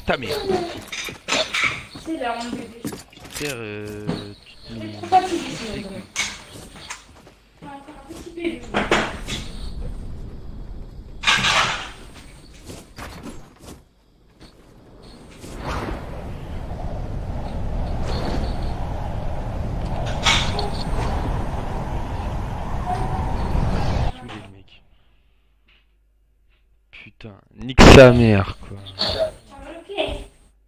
ta mère. C'est là, mon bébé. Pierre, C'est trop fatigué, sinon. Ouais, encore un petit bébé. saoulé, le mec. Putain, nique sa mère, quoi. Ok.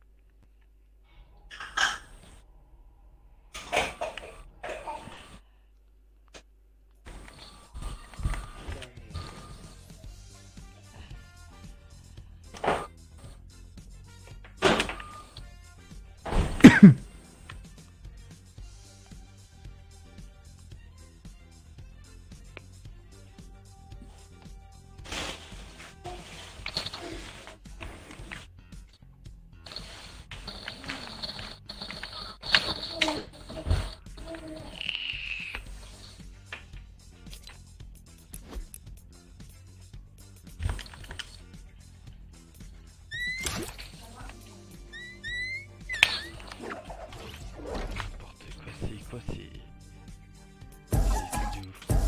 N'importe quoi, c'est quoi, c'est de ouf.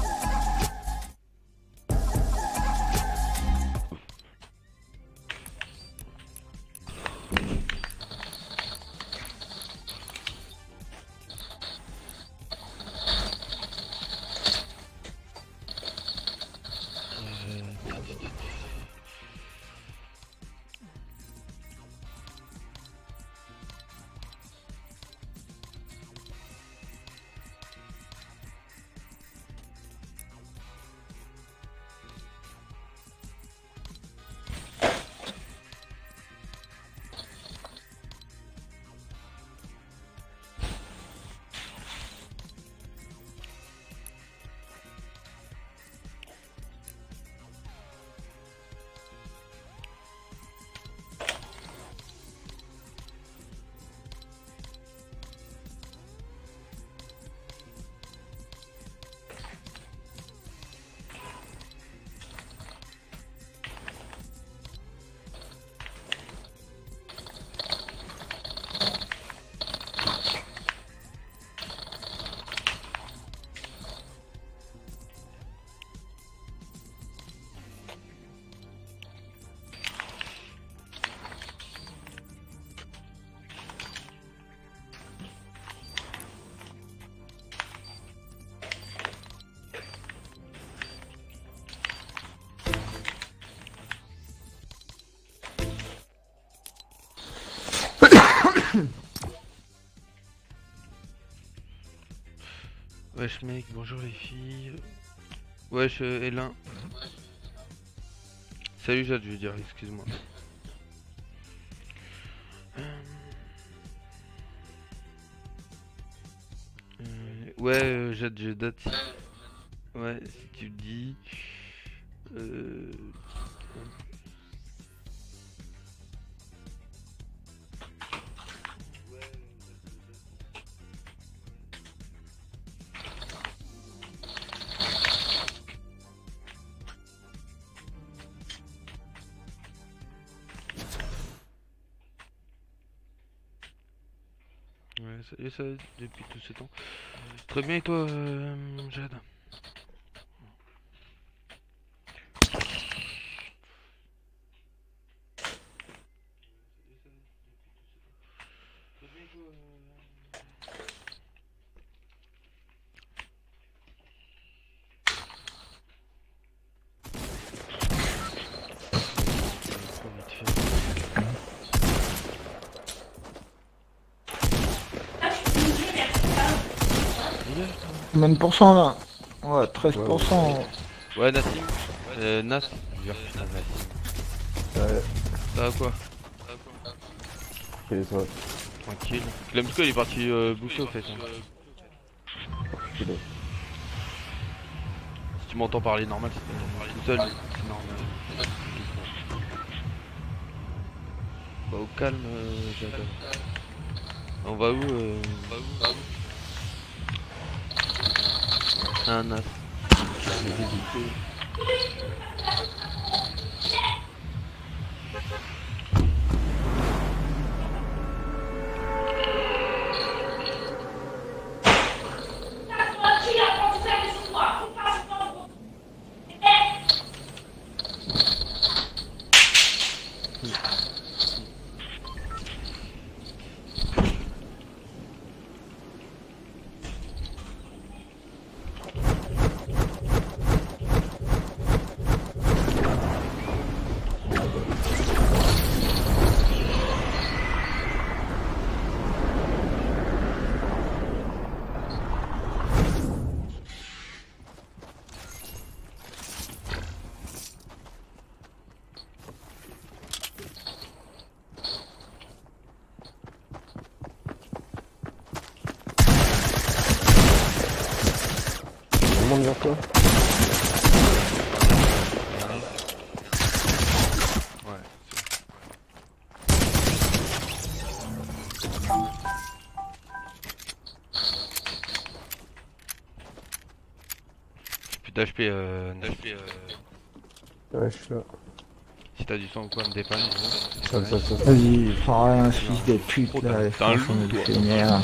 Wesh mec, bonjour les filles. Wesh Elin. Salut Jade, je veux dire, excuse-moi. Ouais, Jade, je date. Ouais, si tu le dis. Euh... Ouais, salut ça depuis tout ce temps. Très bien et toi, Jade? Combien de pourcents là? Ouais, 13%. Ouais, Nassim. Nas. Je veux dire, putain, Nassim. Ouais, Ça va quoi? et toi, Tranquille. Clemsco il est parti bouffer au fait. Hein. stylé. Si tu m'entends parler normal, c'est tout seul, c'est normal. Bah au calme, Jade. On va où Un Nas. tourne vers toi. Ouais. Plus d'HP, Ouais, je suis là. si t'as du sang ou quoi, me dépanne. Ça. Vas-y, prends rien, ce fils de pute Oh, là, t'es un franchement, loup, me toi. fait merde.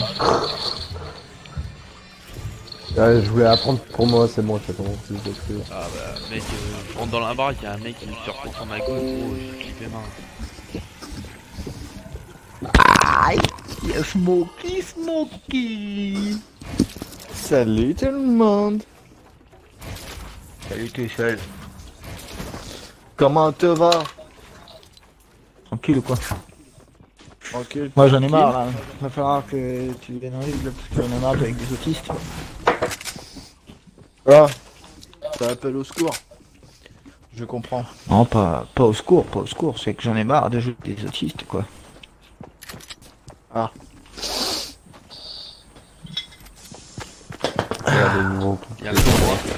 Ouais, je voulais apprendre pour moi, c'est bon, je fais ton fils de pute. Ah bah mec, je rentre dans la baraque, y'a un mec qui se reprend ma gauche, gros, j'ai flippé main. Aïe, y'a Smokey. Salut tout le monde. Salut tout seul. Comment te va? Tranquille ou quoi? Tranquille. Moi j'en ai marre là, va falloir que tu viennes en ligne là, parce que j'en ai marre avec des autistes. Ah, ça appelle au secours. Je comprends. Non, pas au secours, c'est que j'en ai marre de jouer avec des autistes quoi. Ah. Regardez le nouveau. Y'a un mec au droit.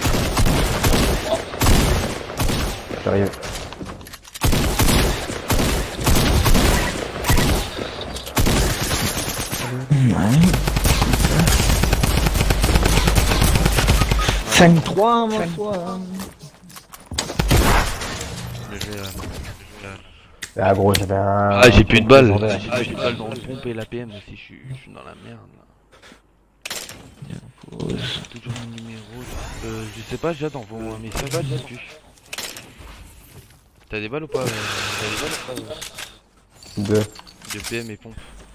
J'arrive. Ouais. 5-3 ma foi. Mais j'ai, Ah gros, j'avais un... Ah j'ai plus de balles. légendaire. J'ai plus de balles dans le pompe et l'APM aussi, je suis dans la merde là. Toujours mon numéro. Je sais pas, Jade, envoie-moi un message, je sais plus. T'as des balles ou pas Deux. De PM et pompe.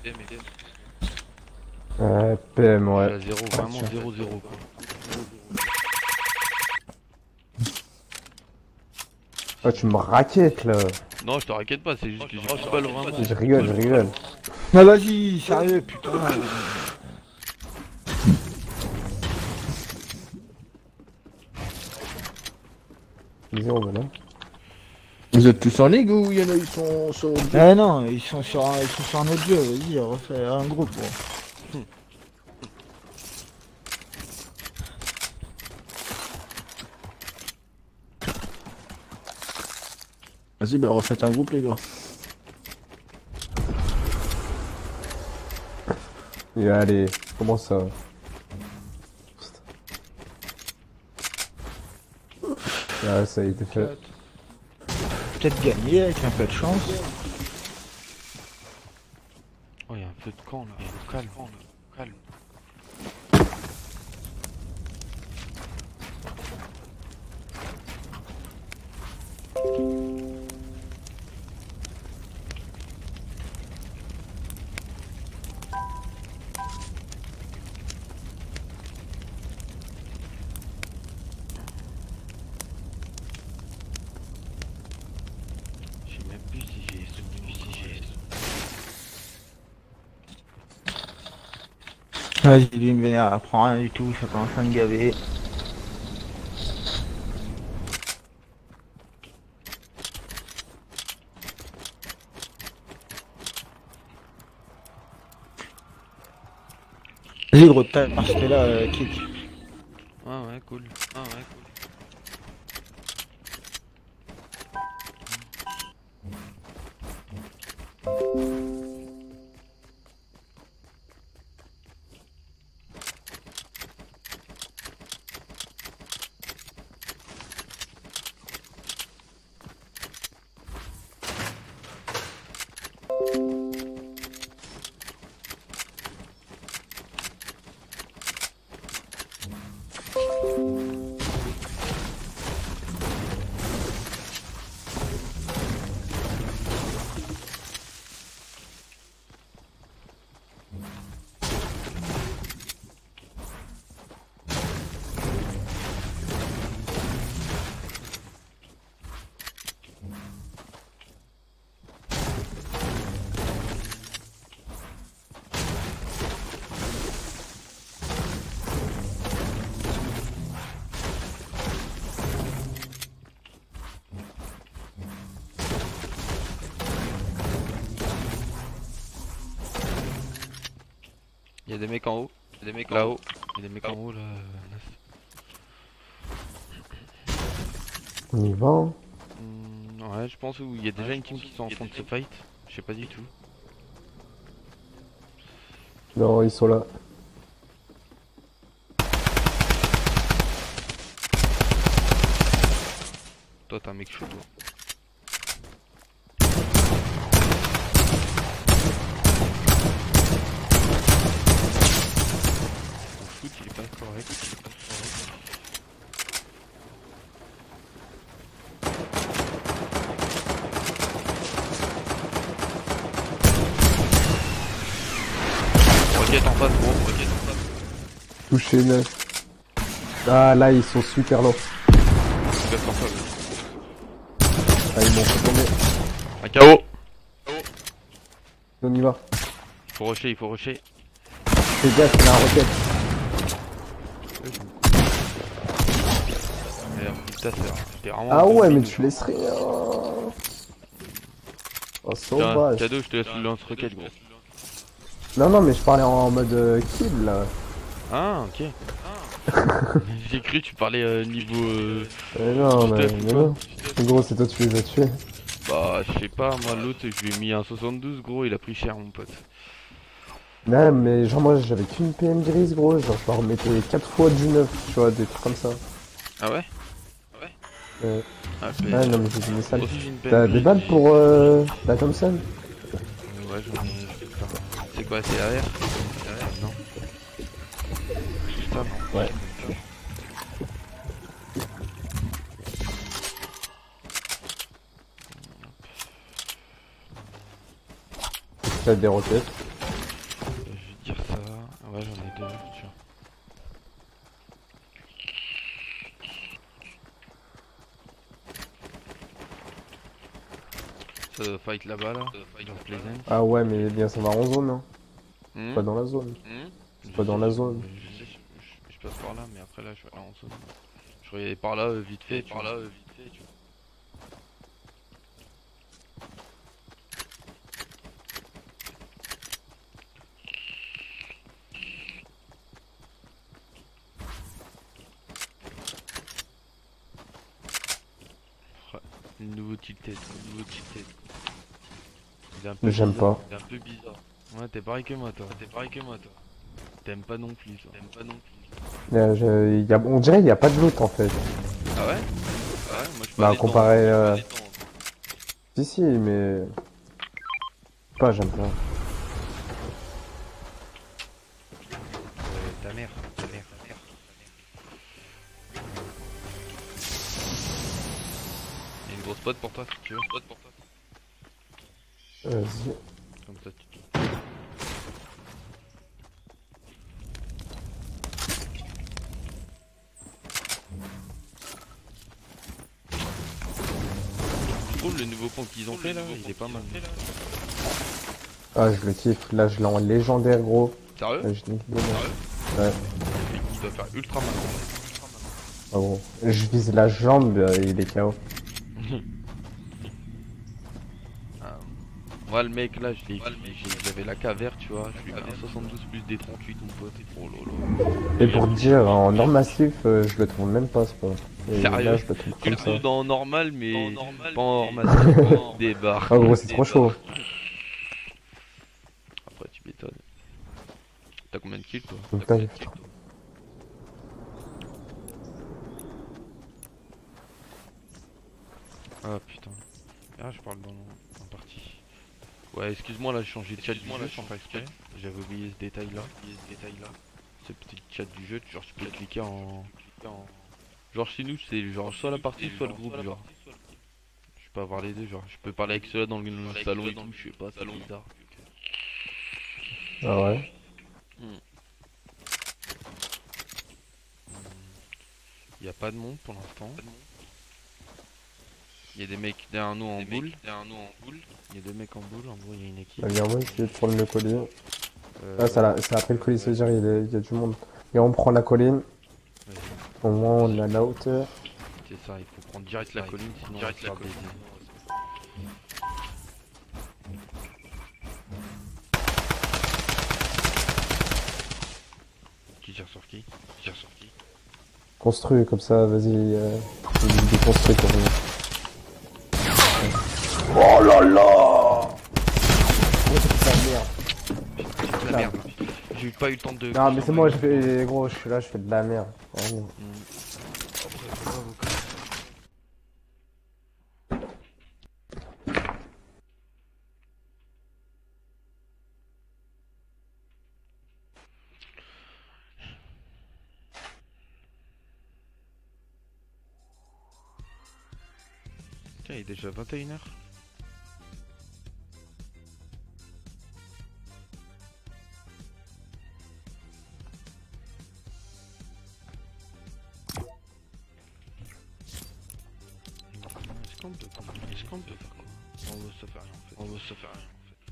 PM, Je ouais. suis à 0, vraiment 0-0 quoi. Oh, tu me raquettes là. Non, je te raquette pas, c'est juste que j'ai plus de balles vraiment. Je rigole. Ah vas-y, sérieux putain. Zéro, voilà. Vous êtes tous en ligue ou il y en a, ils sont sur le jeu? Eh non, ils sont sur un autre jeu, vas-y, refais un groupe. Bon. Vas-y, bah refaites un groupe les gars. Et allez, comment ça? Ah, ça a été fait. Peut-être gagner avec un peu de chance. Oh, y'a un peu de camp là, calme. Je sais même plus si j'ai Vas-y, lui me vénère, prends rien du tout, ça commence à me gaver. Vas-y gros, t'as c'était là, kick. Ah ouais, cool. Y'a des mecs en haut, là-haut, y'a des mecs en haut là. On y va, hein. Ouais, je pense où il y a déjà une team qui sont en train de se fight. Je sais pas du tout. Non, ils sont là. Toi, t'es un mec chaud, toi. Ton foot, il est pas correct. Roquette en face, gros. Roquette en face. Touché 9. Ah, là, ils sont super lourds. Roquette en face. Ah, ils m'ont fait tomber. Un KO. On y va. Il faut rusher, il faut rusher. Fais gaffe, il a un roquette. Merde, putain, c'était vraiment. Ah un bon ouais, mais minute. tu laisses rien. Oh, Tiens, sauvage. cadeau, je te laisse le lance-roquette, gros. Non, non, mais je parlais en mode kill là. Ah, ok. J'ai cru que tu parlais niveau. Non, Juste mais, F ou mais quoi. non. Gros, c'est toi, tu les as tués. Bah, je sais pas, moi l'autre, je lui ai mis un 72, gros, il a pris cher, mon pote. Non, mais genre, moi, j'avais qu'une PM grise, gros. Genre, je leur remettais 4 fois du 9, tu vois, des trucs comme ça. Ah ouais? Ah, Ah, non, mais j'ai des sales. aussi, j'ai une T'as des balles pour la Thompson? Ouais, j'en ai. Putain. C'est quoi, c'est AR? Non. Putain, non. Ouais. T'as des roquettes. Je vais dire ça. Ouais, j'en ai deux, tiens. Ça doit fight là-bas, là. Dans Pleasant. Ah ouais, mais bien, ça va en zone, hein. Hmm. Pas dans la zone. Hmm. Pas dans la zone. Je sais, je passe par là, mais après là, je vais aller en zone. Je vais aller par là, vite fait, tu vois. Le nouveau tilted, Il est un peu J'aime bizarre, pas. Il est un peu bizarre. Ouais, t'es pareil que moi, toi. T'aimes pas non plus, On dirait qu'il n'y a pas de loot en fait. Ah ouais? Ouais, moi je Bah, pas comparé, Si, mais. Pas, j'aime pas. Ta mère. Il y a une grosse pote pour toi, si tu veux. Vas-y. Comme ça, tu... Je trouve le nouveau pont qu'ils ont fait là, il est pas mal. Ah, je le kiffe. Là, je l'ai en légendaire, gros. Sérieux? Là, je nique des mecs. Ouais. Il doit faire ultra mal. Ah, gros. Je vise la jambe, il est KO. Moi le mec là, j'avais la K vert, tu vois, je lui mets un 72 plus des 38 mon pote. Oh lolo. Et pour te dire, en or massif, je le trouve même pas, ce point. Et Sérieux? là, je le trouve Tu le comme ça. trouves dans normal, mais pas en massif. Des barres. Ah, gros, c'est trop chaud. Après, tu m'étonnes. T'as combien de kills toi? Putain, Ah putain. Ah, je parle en partie. Ouais, excuse-moi, là, j'ai changé de chat du jeu sans faire exprès. J'avais oublié ce détail là. Ce petit chat du jeu, genre, tu peux cliquer en. Genre, chez nous, c'est genre soit la partie, soit le groupe, genre. Je peux avoir les deux, genre. Je peux parler avec ceux-là dans le salon et tout, je sais pas, c'est bizarre. Ah ouais. Il y a pas de monde pour l'instant. Il y a des mecs derrière nous en boule. Il y a deux mecs en boule, en gros il y a une équipe. Ah, viens, moi, essayer de prendre le collier. Ah, ça a pris le collier, ça veut dire il y a du monde. Et on prend la colline. Ouais, Au moins, on a la hauteur. c'est ça, il faut prendre direct la colline, sinon on va se faire baiser. Qui tire sur qui? Construit comme ça, vas-y. Il déconstruit pour rien. Oh là là! C'est la merde. C'est de la merde. J'ai pas eu le temps de. Non mais c'est moi, je fais gros, je suis là, je fais de la merde. Vraiment. Tiens, il est déjà 21h. Est-ce qu'on peut faire quoi? On veut se faire rien en fait. On veut se faire rien en fait.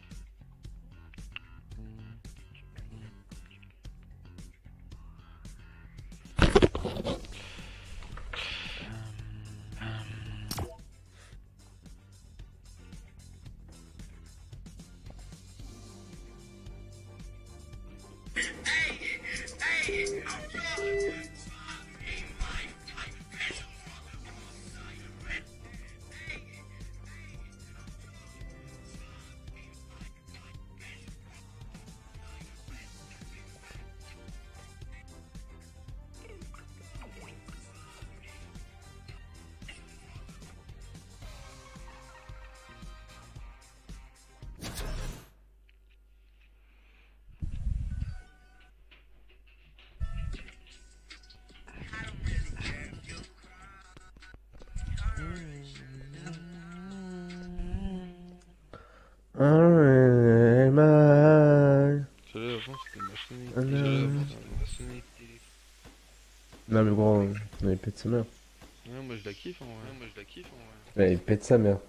Celle-là avant c'était ma sonnerie. Non mais gros, il pète sa mère. Ouais, moi je la kiffe en vrai. Ouais, il pète sa mère.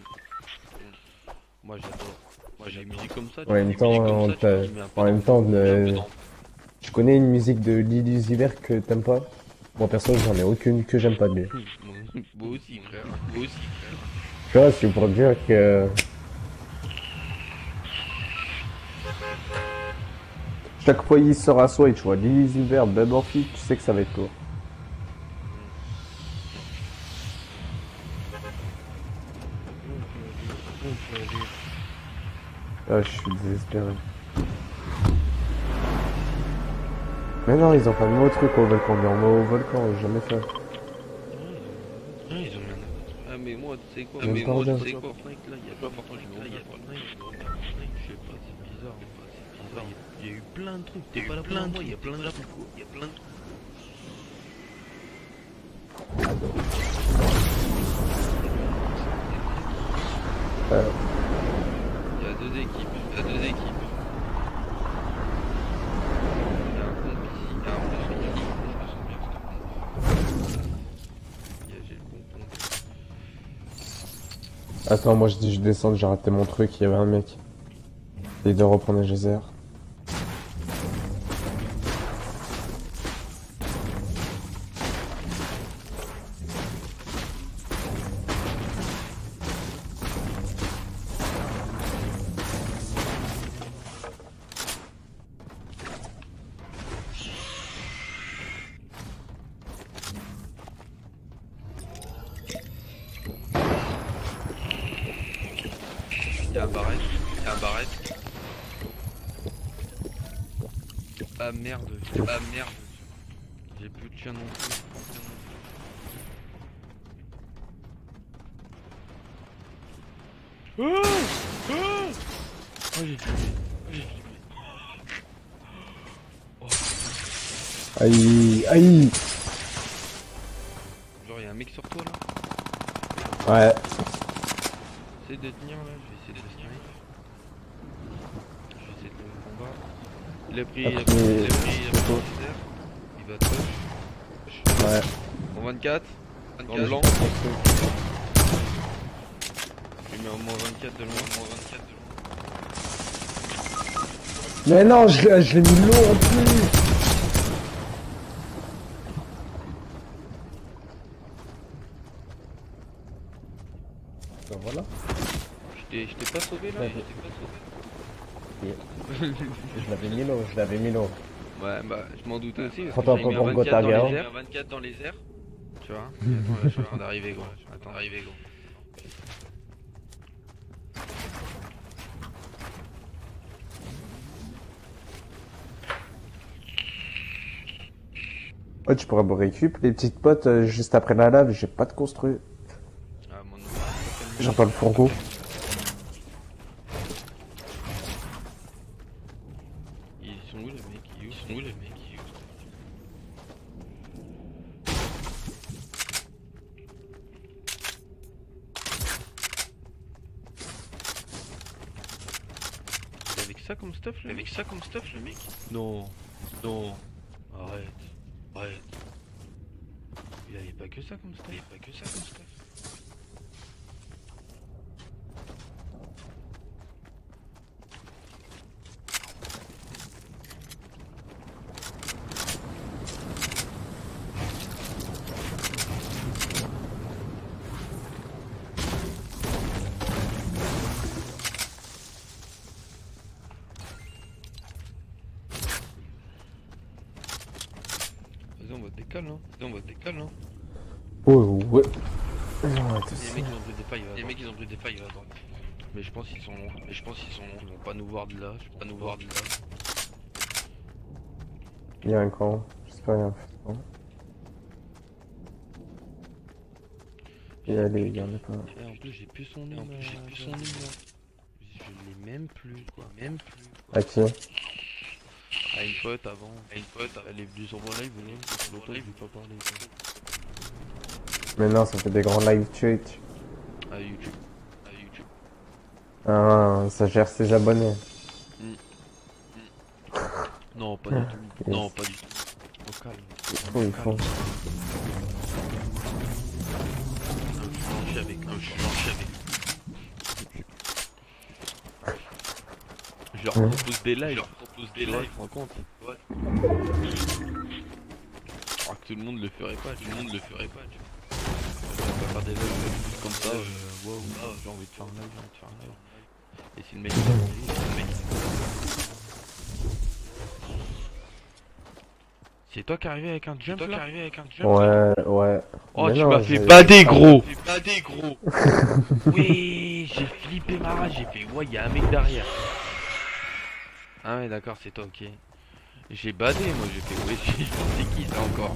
Moi j'adore. Moi j'ai une musique comme ça. En même temps, tu connais une musique de Lil Uzi Vert que t'aimes pas? Moi perso, j'en ai aucune que j'aime pas de lui. Moi aussi frère. Moi aussi frère. Tu vois, c'est pour dire que... Chaque fois il sort à soi et tu vois Lil Uzi Vert, Bad Orphy, tu sais que ça va être toi. Ah, je suis désespéré. Mais non, ils ont pas mis au truc au volcan, mais on va au volcan, j'ai jamais fait. Ils ont rien à foutre. Ah mais moi tu sais quoi? J'aime pas bien. Fortnite là, il y a pas Fortnite là, il y a Fortnite. Je sais pas, c'est bizarre. C'est bizarre. Il y a eu plein de trucs. T'es pas là pour moi, il y a plein de trucs. Il y a plein de trucs. Il y a deux équipes. Il y a deux équipes. Il y a un pompe ici, il y a un pompe ici. Je me sens bien. J'ai le bon pompe. Attends, moi je dis je descends, j'ai raté mon truc, il y avait un mec. Il doit reprendre les geysers. Il y a un barrette. Il y a un barrette. Ah merde. Ah merde. J'ai plus de chien non plus. Oh j'ai tué. Aïe, aïe. Genre y'a un mec sur toi là. Ouais. Essaye de tenir là, je vais essayer de le sniper. Je vais essayer de le combattre. Il a pris les airs. Il va touch. Ouais. En 24. Dans le blanc. Je lui mets en moins 24 de loin. Mais non, je l'ai mis low en plus. Ben voilà. Je t'ai pas sauvé là. Ouais. Je l'avais mis low. Ouais bah je m'en doutais aussi. Prends-toi Parce que pour j'ai mis un 24 dans Gotaga. les airs. 24 dans les airs. Tu Tu vois? Et attends, là, je suis en train d'arriver, gros. Attends, d'arriver, gros. Ouais, tu pourrais me récup les petites potes juste après la lave, j'ai pas de construit. Ah, mon nom. J'entends le fourgon. Ils sont où les mecs? Ils sont où les mecs? C'est avec ça comme stuff, le mec? Avec ça comme stuff, le mec? Non, non, arrête, arrête. Il avait pas que ça comme stuff. Il avait pas que ça comme stuff. Vas-y, on va décaler, hein. Vas-y, on va décaler, hein. Oh, ouais. Les mecs ils ont pris des failles, les mecs ils ont pris des failles à droite. Mais je pense qu'ils sont, ils vont pas nous voir de là, je peux pas nous voir de là. Il y a un camp, j'espère qu'il y a un feu. Et allez, il y en a pas. Et en plus j'ai plus son nom, Je l'ai même plus, quoi, même plus. À qui? À une pote avant, elle est venue sur mon live, l'autre il veut pas parler, quoi. Mais non, ça fait des grands live Twitch. À YouTube. Ah, ça gère ses abonnés. Non, pas du tout. Non, pas du tout. Au calme. Ils font. Je suis avec. Je leur propose des lives. Tu te rends compte? Ouais. Alors que tout le monde le ferait pas. Tu vois. On va pas faire des lives comme ça. Wow, j'ai envie de faire un live. Et si le mec il a envie, c'est toi qui es arrivé avec un jump là? Ouais. Oh, Mais tu non, m'as fait j'ai- bader, gros! Oui, j'ai flippé ma race, j'ai fait, ouais, y'a un mec derrière. Ah ouais, d'accord, c'est toi, ok. J'ai badé, moi, j'ai fait, ouais, c'est qui ça encore?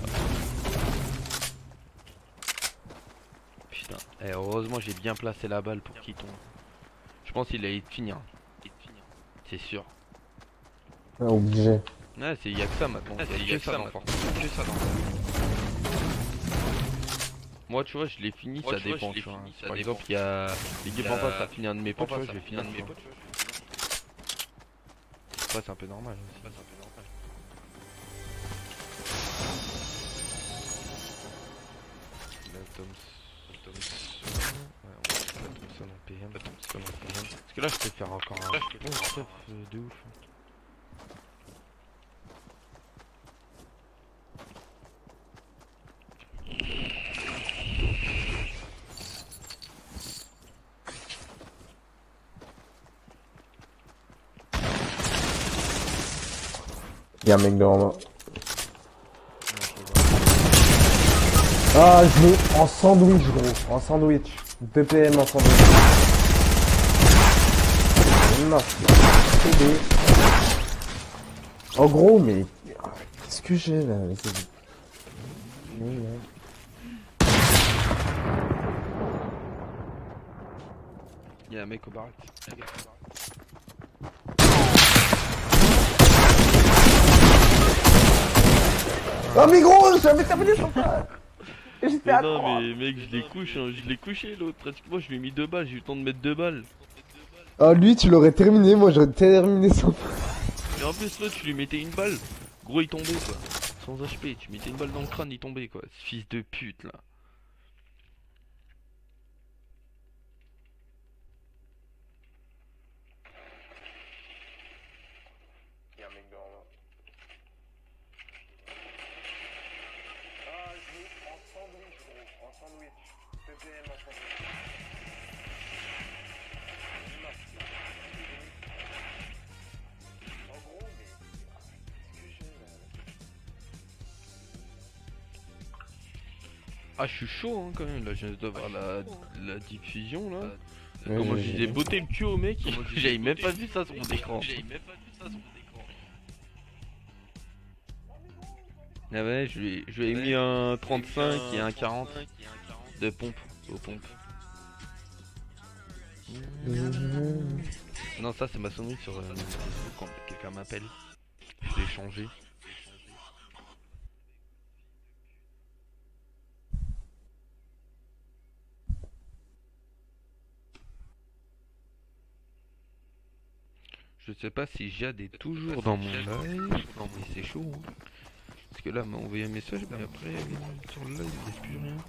Putain, eh, heureusement, j'ai bien placé la balle pour qu'il tombe. Je pense qu'il allait te finir. C'est sûr. Ah, obligé. Ouais, y'a que ça maintenant. Y'a que ça dans Fortnite. Moi, tu vois, je l'ai fini, ça dépend, tu vois. Par exemple, il y a l'équipe en face a fini un de mes potes, tu vois, je vais finir un de mes potes. Ouais, c'est un peu normal. La ouais, on va faire la Thompson en PM. Parce que là, je peux faire encore un bon stuff de ouf. Il y a un mec devant moi. Ah, je l'ai en sandwich, gros. En sandwich. 2 PM en sandwich. Non, c'est des... Oh, gros, mais... Qu'est-ce que j'ai, là? Il y a un mec au baraque. Oh, mais gros, j'avais terminé son frère. J'étais à Non, 3. mais mec, je l'ai couché l'autre. Pratiquement, je lui ai mis 2 balles, j'ai eu le temps de mettre 2 balles. Ah, lui, tu l'aurais terminé, moi j'aurais terminé son frère. Et en plus, l'autre, tu lui mettais une balle. Gros, il tombait quoi. Sans HP, tu mettais une balle dans le crâne, il tombait quoi. Ce fils de pute là. Il y a un mec devant moi. Ah, je l'ai en sandwich, gros. En sandwich. PPM en sandwich. En gros, mais... Qu'est-ce que j'ai là? Ah, Ah, je suis chaud hein, quand même. Là, je viens d'avoir la diffusion là. Ouais, Comment j'ai- j'ai botté le cul au mec. J'avais même pas vu ça sur mon écran. Ah ouais, je lui ai mis un 35 et un 40 de pompe aux pompes. Non, ça c'est ma sonnerie sur Facebook quand quelqu'un m'appelle. Je l'ai changé. Je sais pas si Jade est toujours dans mon live. Non mais c'est chaud hein. Parce que là elle m'a envoyé un message mais après sur le live il n'y a plus rien.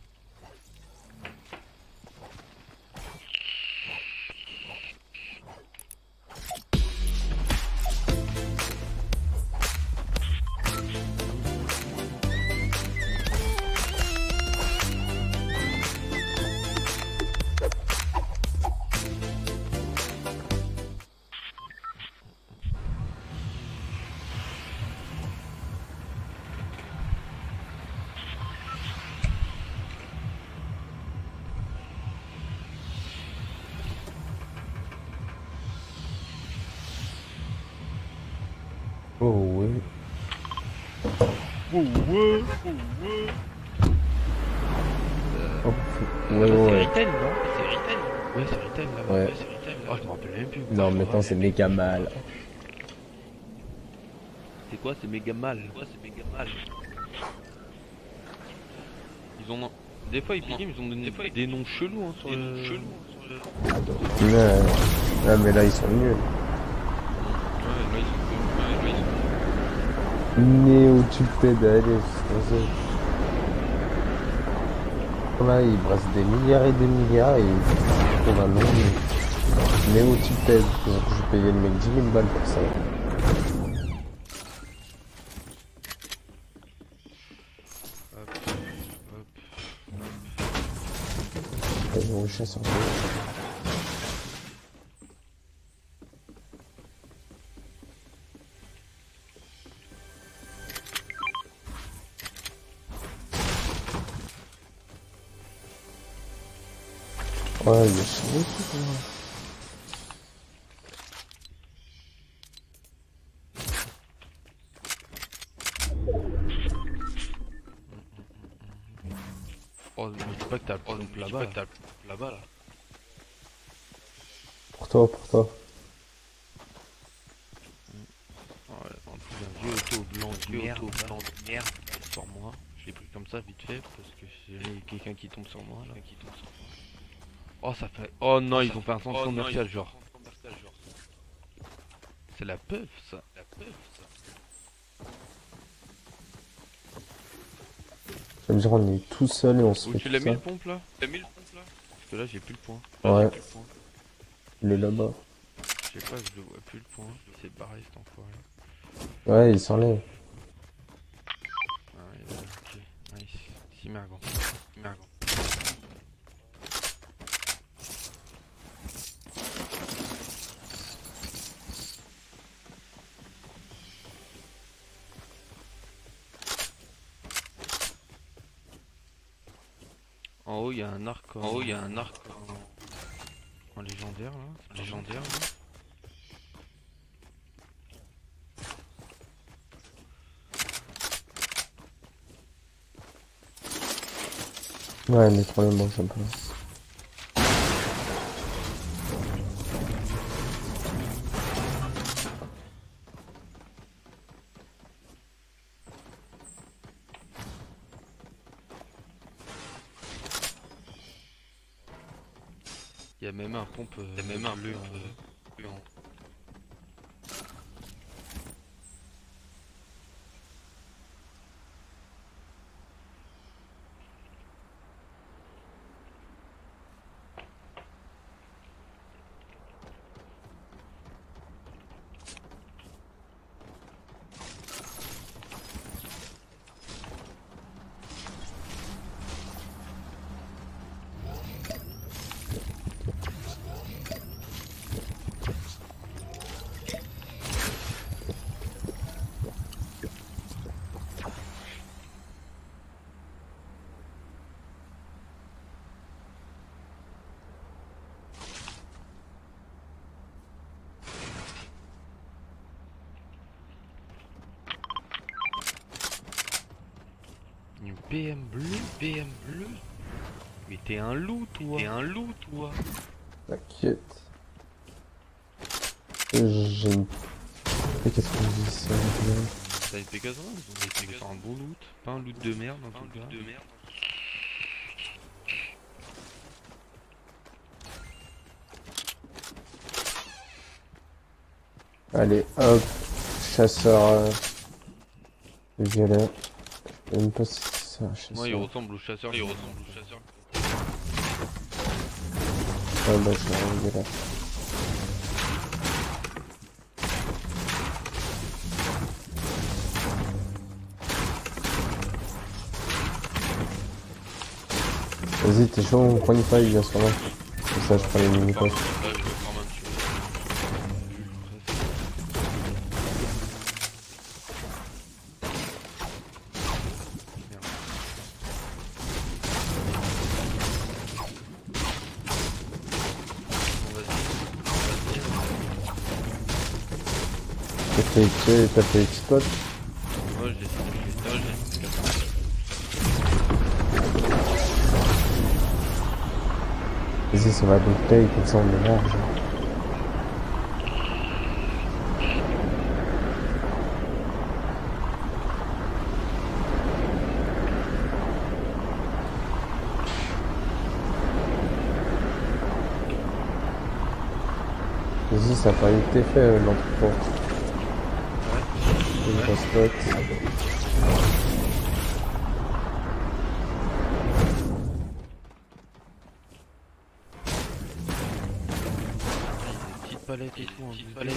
Oh ouais. Oh ouais. Oh, C'est ouais. Ritel non? C'est Ritel. Ouais c'est Ritel là. Ouais. C'est Ritel là. Oh je me rappelle même plus. Non, maintenant c'est méga mal. C'est quoi? C'est méga mal. Ils ont... Des fois ils piquent, mais ils ont donné des noms chelous hein, sur le... Ouais. Ah, mais là ils sont nuls. Ouais, là ils sont... Néotuped, allez, c'est ça. Là, ils brassent des milliards et des milliards et ils trouvent un nom. Néotuped. Je payais le mec 10 000 balles pour ça. Ils vont chasser en fait. Ouais, il y a changé tout ça. Oh, mais dis pas que t'as le pompe là-bas là. Pour toi, pour toi. Ouais, en plus un vieux auto blanc de merde sur moi. Je l'ai pris comme ça vite fait parce que si jamais il y a quelqu'un qui tombe sur moi là. Oh ça fait... Oh non ils ont fait un centre commercial genre. C'est la peuf ça. Ça veut dire on est tout seul et on se Où fait tu tout l'as mis ça. le pompe là? Parce que là j'ai plus le point. Ouais. Il est là-bas. Je sais pas, je le vois plus le point. C'est barré cet enfoiré. Ouais, il s'enlève. Ah, il est là, ok, nice. Simergan. En haut, il y a un arc. En légendaire là. Ouais, mais probablement j'aime pas. Il y a même un pompe. Bleu en... BM bleu, BM bleu. Mais t'es un loup, toi. T'es un loup, toi. T'inquiète. J'ai une... Mais qu'est-ce qu'on dit ça? T'as une P80? C'est un bon loot. Pas un loot de merde, en tout cas. Allez, hop. Chasseur violet. Je sais même pas si c'est un chasseur. Moi, il ressemble au chasseur. Ah bah, je l'ai violet. Vas-y, t'es chaud, on prend une faille, bien sûr. Comme ça, je prends les mini-poches. T'as fait X-Spot? Ouais, je l'ai Vas-y, ça va donc paye, comme ça on est large. Vas-y, ça a pas été fait l'entrepôt. Ouais. Spot. petite palette et tout, petite palette.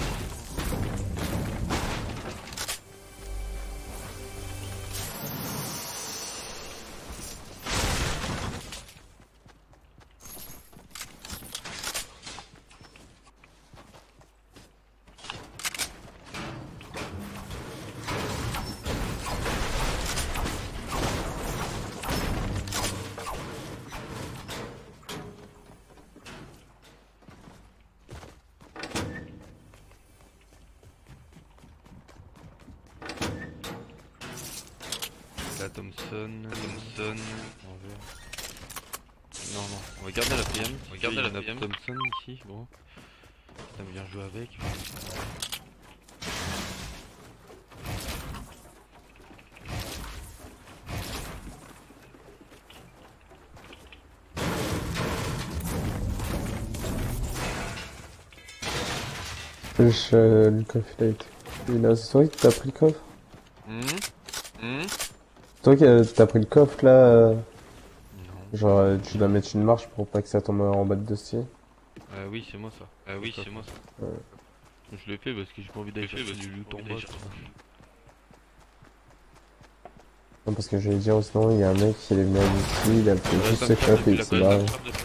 La Thompson. Non, on va garder la PM. On va garder la PM. Thompson ici, bon. T'aimes bien jouer avec. Le coffre il a été. C'est toi qui t'as pris le coffre? C'est toi qui t'as pris le coffre là? Non. Genre tu dois mettre une marche pour pas que ça tombe en bas de dossier. Oui, c'est moi ça. Oui, c'est moi ça. Ouais. Je l'ai fait parce que j'ai pas envie d'aller chercher du loot en bas. Non, parce que je vais dire, sinon il y a un mec qui est venu à ici, il a fait juste ce coffre et il s'est barré.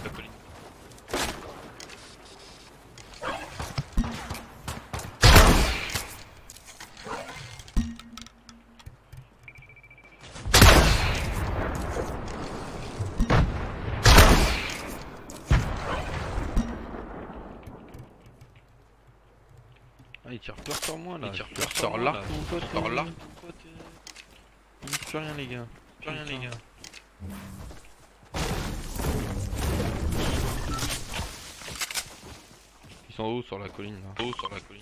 Ah, il tire peur sur moi là. Il tire peur sur l'arc, mon pote. Sur l'arc, mon pote. Il me plus rien, les gars. Plus rien, les gars. Ils sont haut sur la colline là. Haut sur la colline.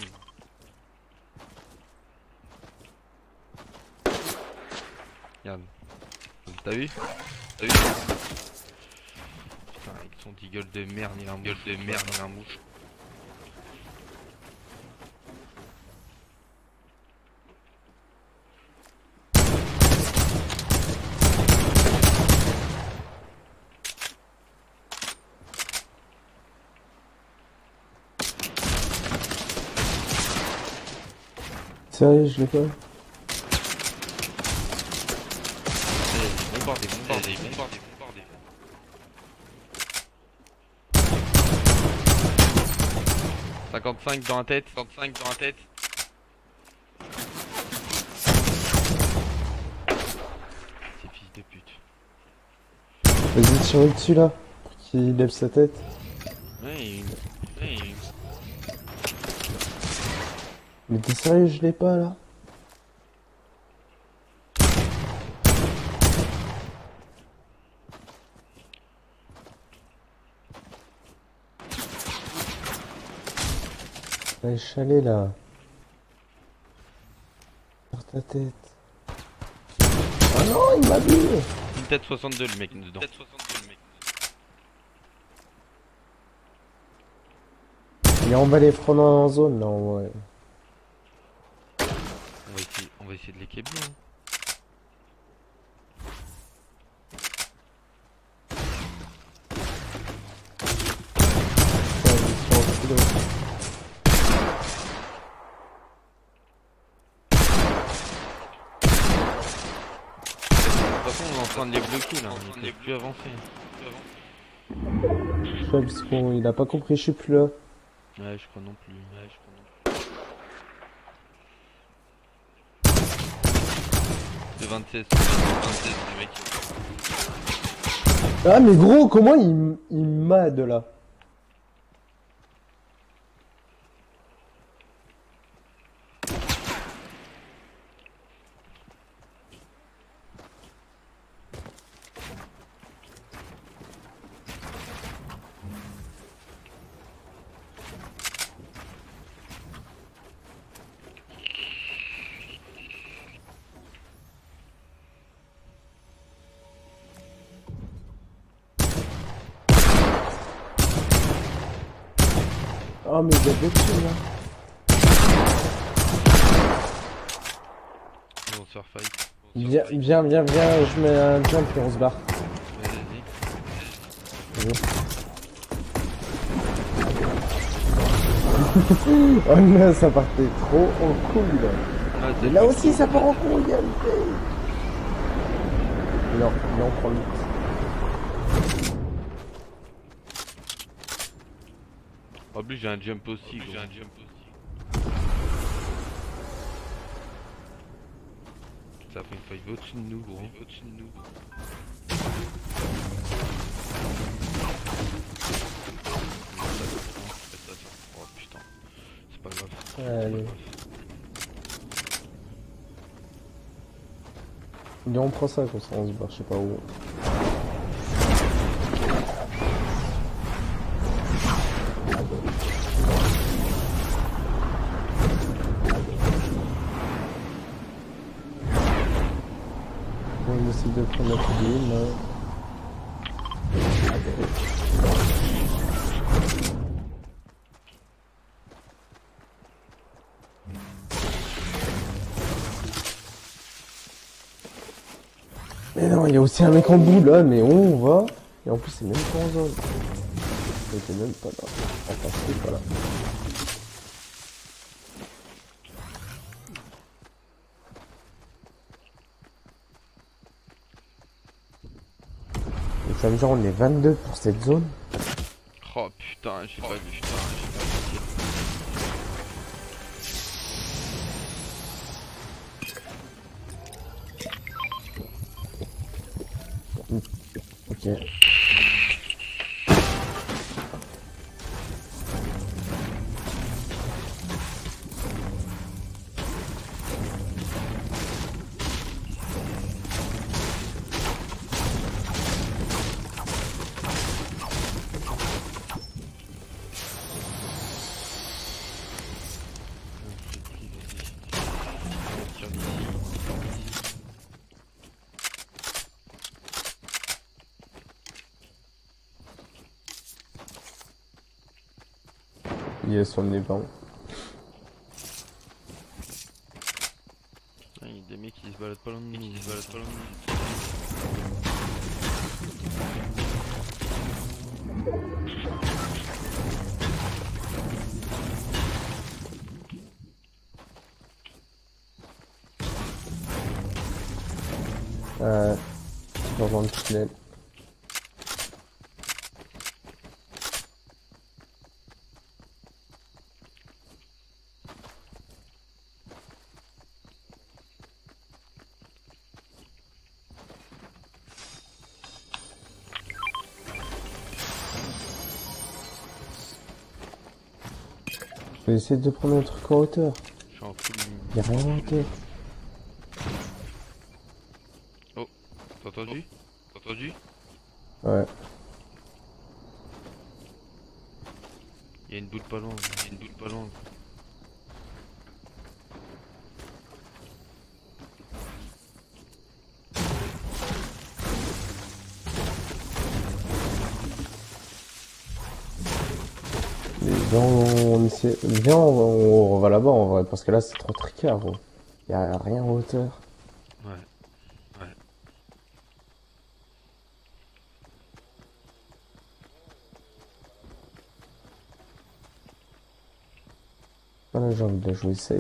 Regarde. T'as vu? T'as vu? Putain, avec son petit gueule de merde, il a un gueule de merde, il a un mouche. Sérieux, je l'ai pas. Bombardé. 55 dans la tête. 55 dans la tête. Ces fils de pute. Vas-y, tire dessus là, pour qu'il lève sa tête. Ouais. Mais t'es sérieux, je l'ai pas là. va chaler là. Sur ta tête. Oh non, il m'a vu. Une tête 62 le mec dedans. Il est emballé prendre en zone là, ouais. On va essayer de les kebler. Hein. De toute façon, on est en train de les bloquer là, on ne peut plus avancer. Ouais, parce qu'il a pas compris, je suis plus là. Ouais, je crois non plus. De 26, le mec. Ah mais gros, comment il m'a de là? Oh mais il y a deux tuiles là. Ils vont se faire fight. Viens, je mets un jump et on se barre. Vas-y. Oh non, ça partait trop en couille là. Ah, Et là aussi ça part en couille, Yann. Non, on prend le but. En plus j'ai un jump aussi. Ça fait une fight au-dessus de nous gros. Oh putain. C'est pas grave. Allez. Viens, on prend ça comme ça, on se barre, je sais pas où. On essaie de prendre notre ville là. Mais non, il y a aussi un mec en bout là, mais on va. Et en plus, c'est même pas en zone. Il était même pas là. Enfin, c'est pas là. Et ça veut dire on est 22 pour cette zone. Oh putain, j'ai pas vu. Ok. Yes, on est bon. Il y a des mecs qui se baladent pas loin de nous. Dans le tunnel. Je vais essayer de prendre un truc en hauteur. Je suis en full. Y'a rien en hauteur. Oh, t'as entendu? Ouais. Il y a une boule pas loin. Viens, viens, on va là-bas en vrai, parce que là c'est trop tricky, gros. Y'a rien en hauteur. Ouais. Voilà, j'ai envie de jouer safe.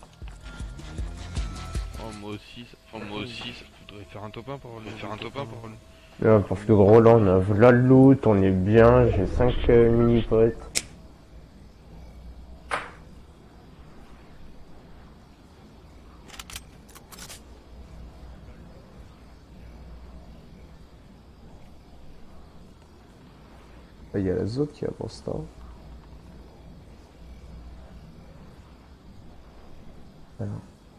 Oh, moi aussi, ça faudrait faire un top 1 pour le. Là, pour le gros, là on a là le loot, on est bien, j'ai 5 mini-potes. Il y a la zone qui avance là. Voilà.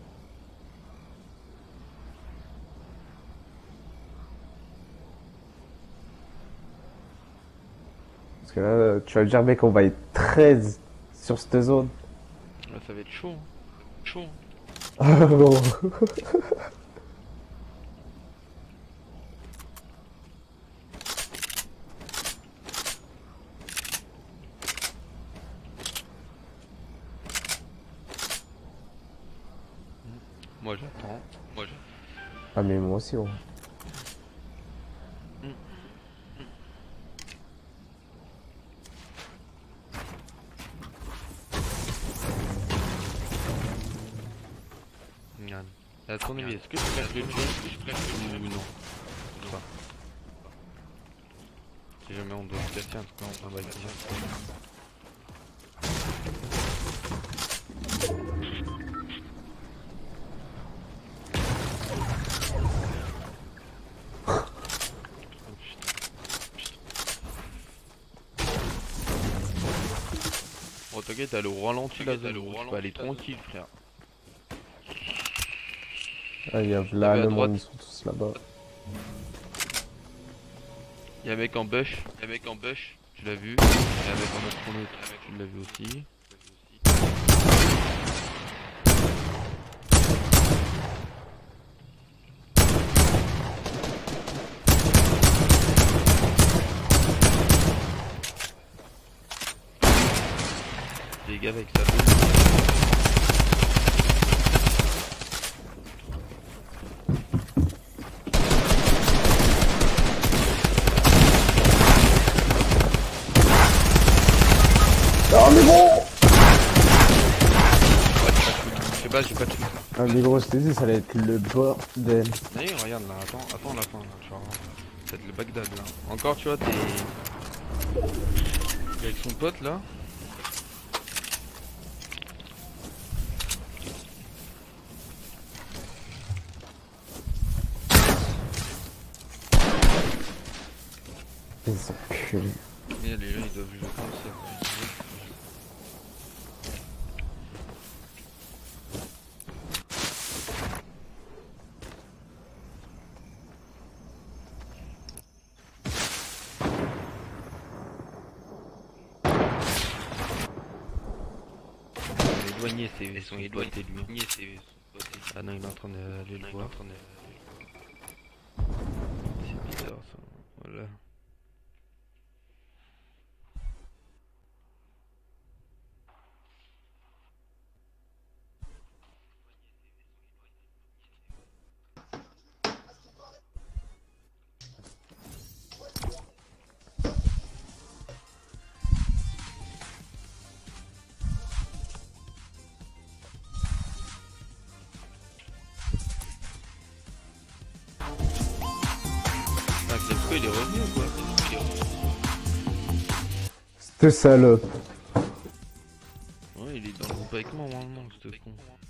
Parce que là, tu vas me dire, mec, on va être 13 sur cette zone. Là, ça va être chaud. Chaud. Ah bon. Moi, j'attends. Ah, mais moi aussi, ouais. Regarde. À ton avis, est-ce que je prête le jeu ou non? Pas. Si jamais on doit se casser un truc, on va le dire. Bon, t'inquiète, elle est au ralenti la zone, tu peux aller tranquille, frère. Ah, il y a là, le monde, ils sont tous là-bas. Y'a un mec en bush, tu l'as vu. Y'a un mec en astronaute, tu l'as vu aussi. Des gars avec sa boule. Oh, mais bon! Je sais pas, j'ai pas de truc là. Ah, mais gros, je t'ai dit, ça allait être le bordel. Mais regarde là, attends la fin là, tu vois. C'est le Bagdad là. Encore tu vois, t'es avec son pote là. Les enculés. Et les gens ils doivent jouer comme ça. Éloigné CV, sont éloignés lui. Ah non, il est en train d'aller le voir. C'est bizarre ça. Voilà. Ah, Clefco il est revenu ou quoi? C'était salope. Ouais, il est dans le groupe avec moi normalement, ce con.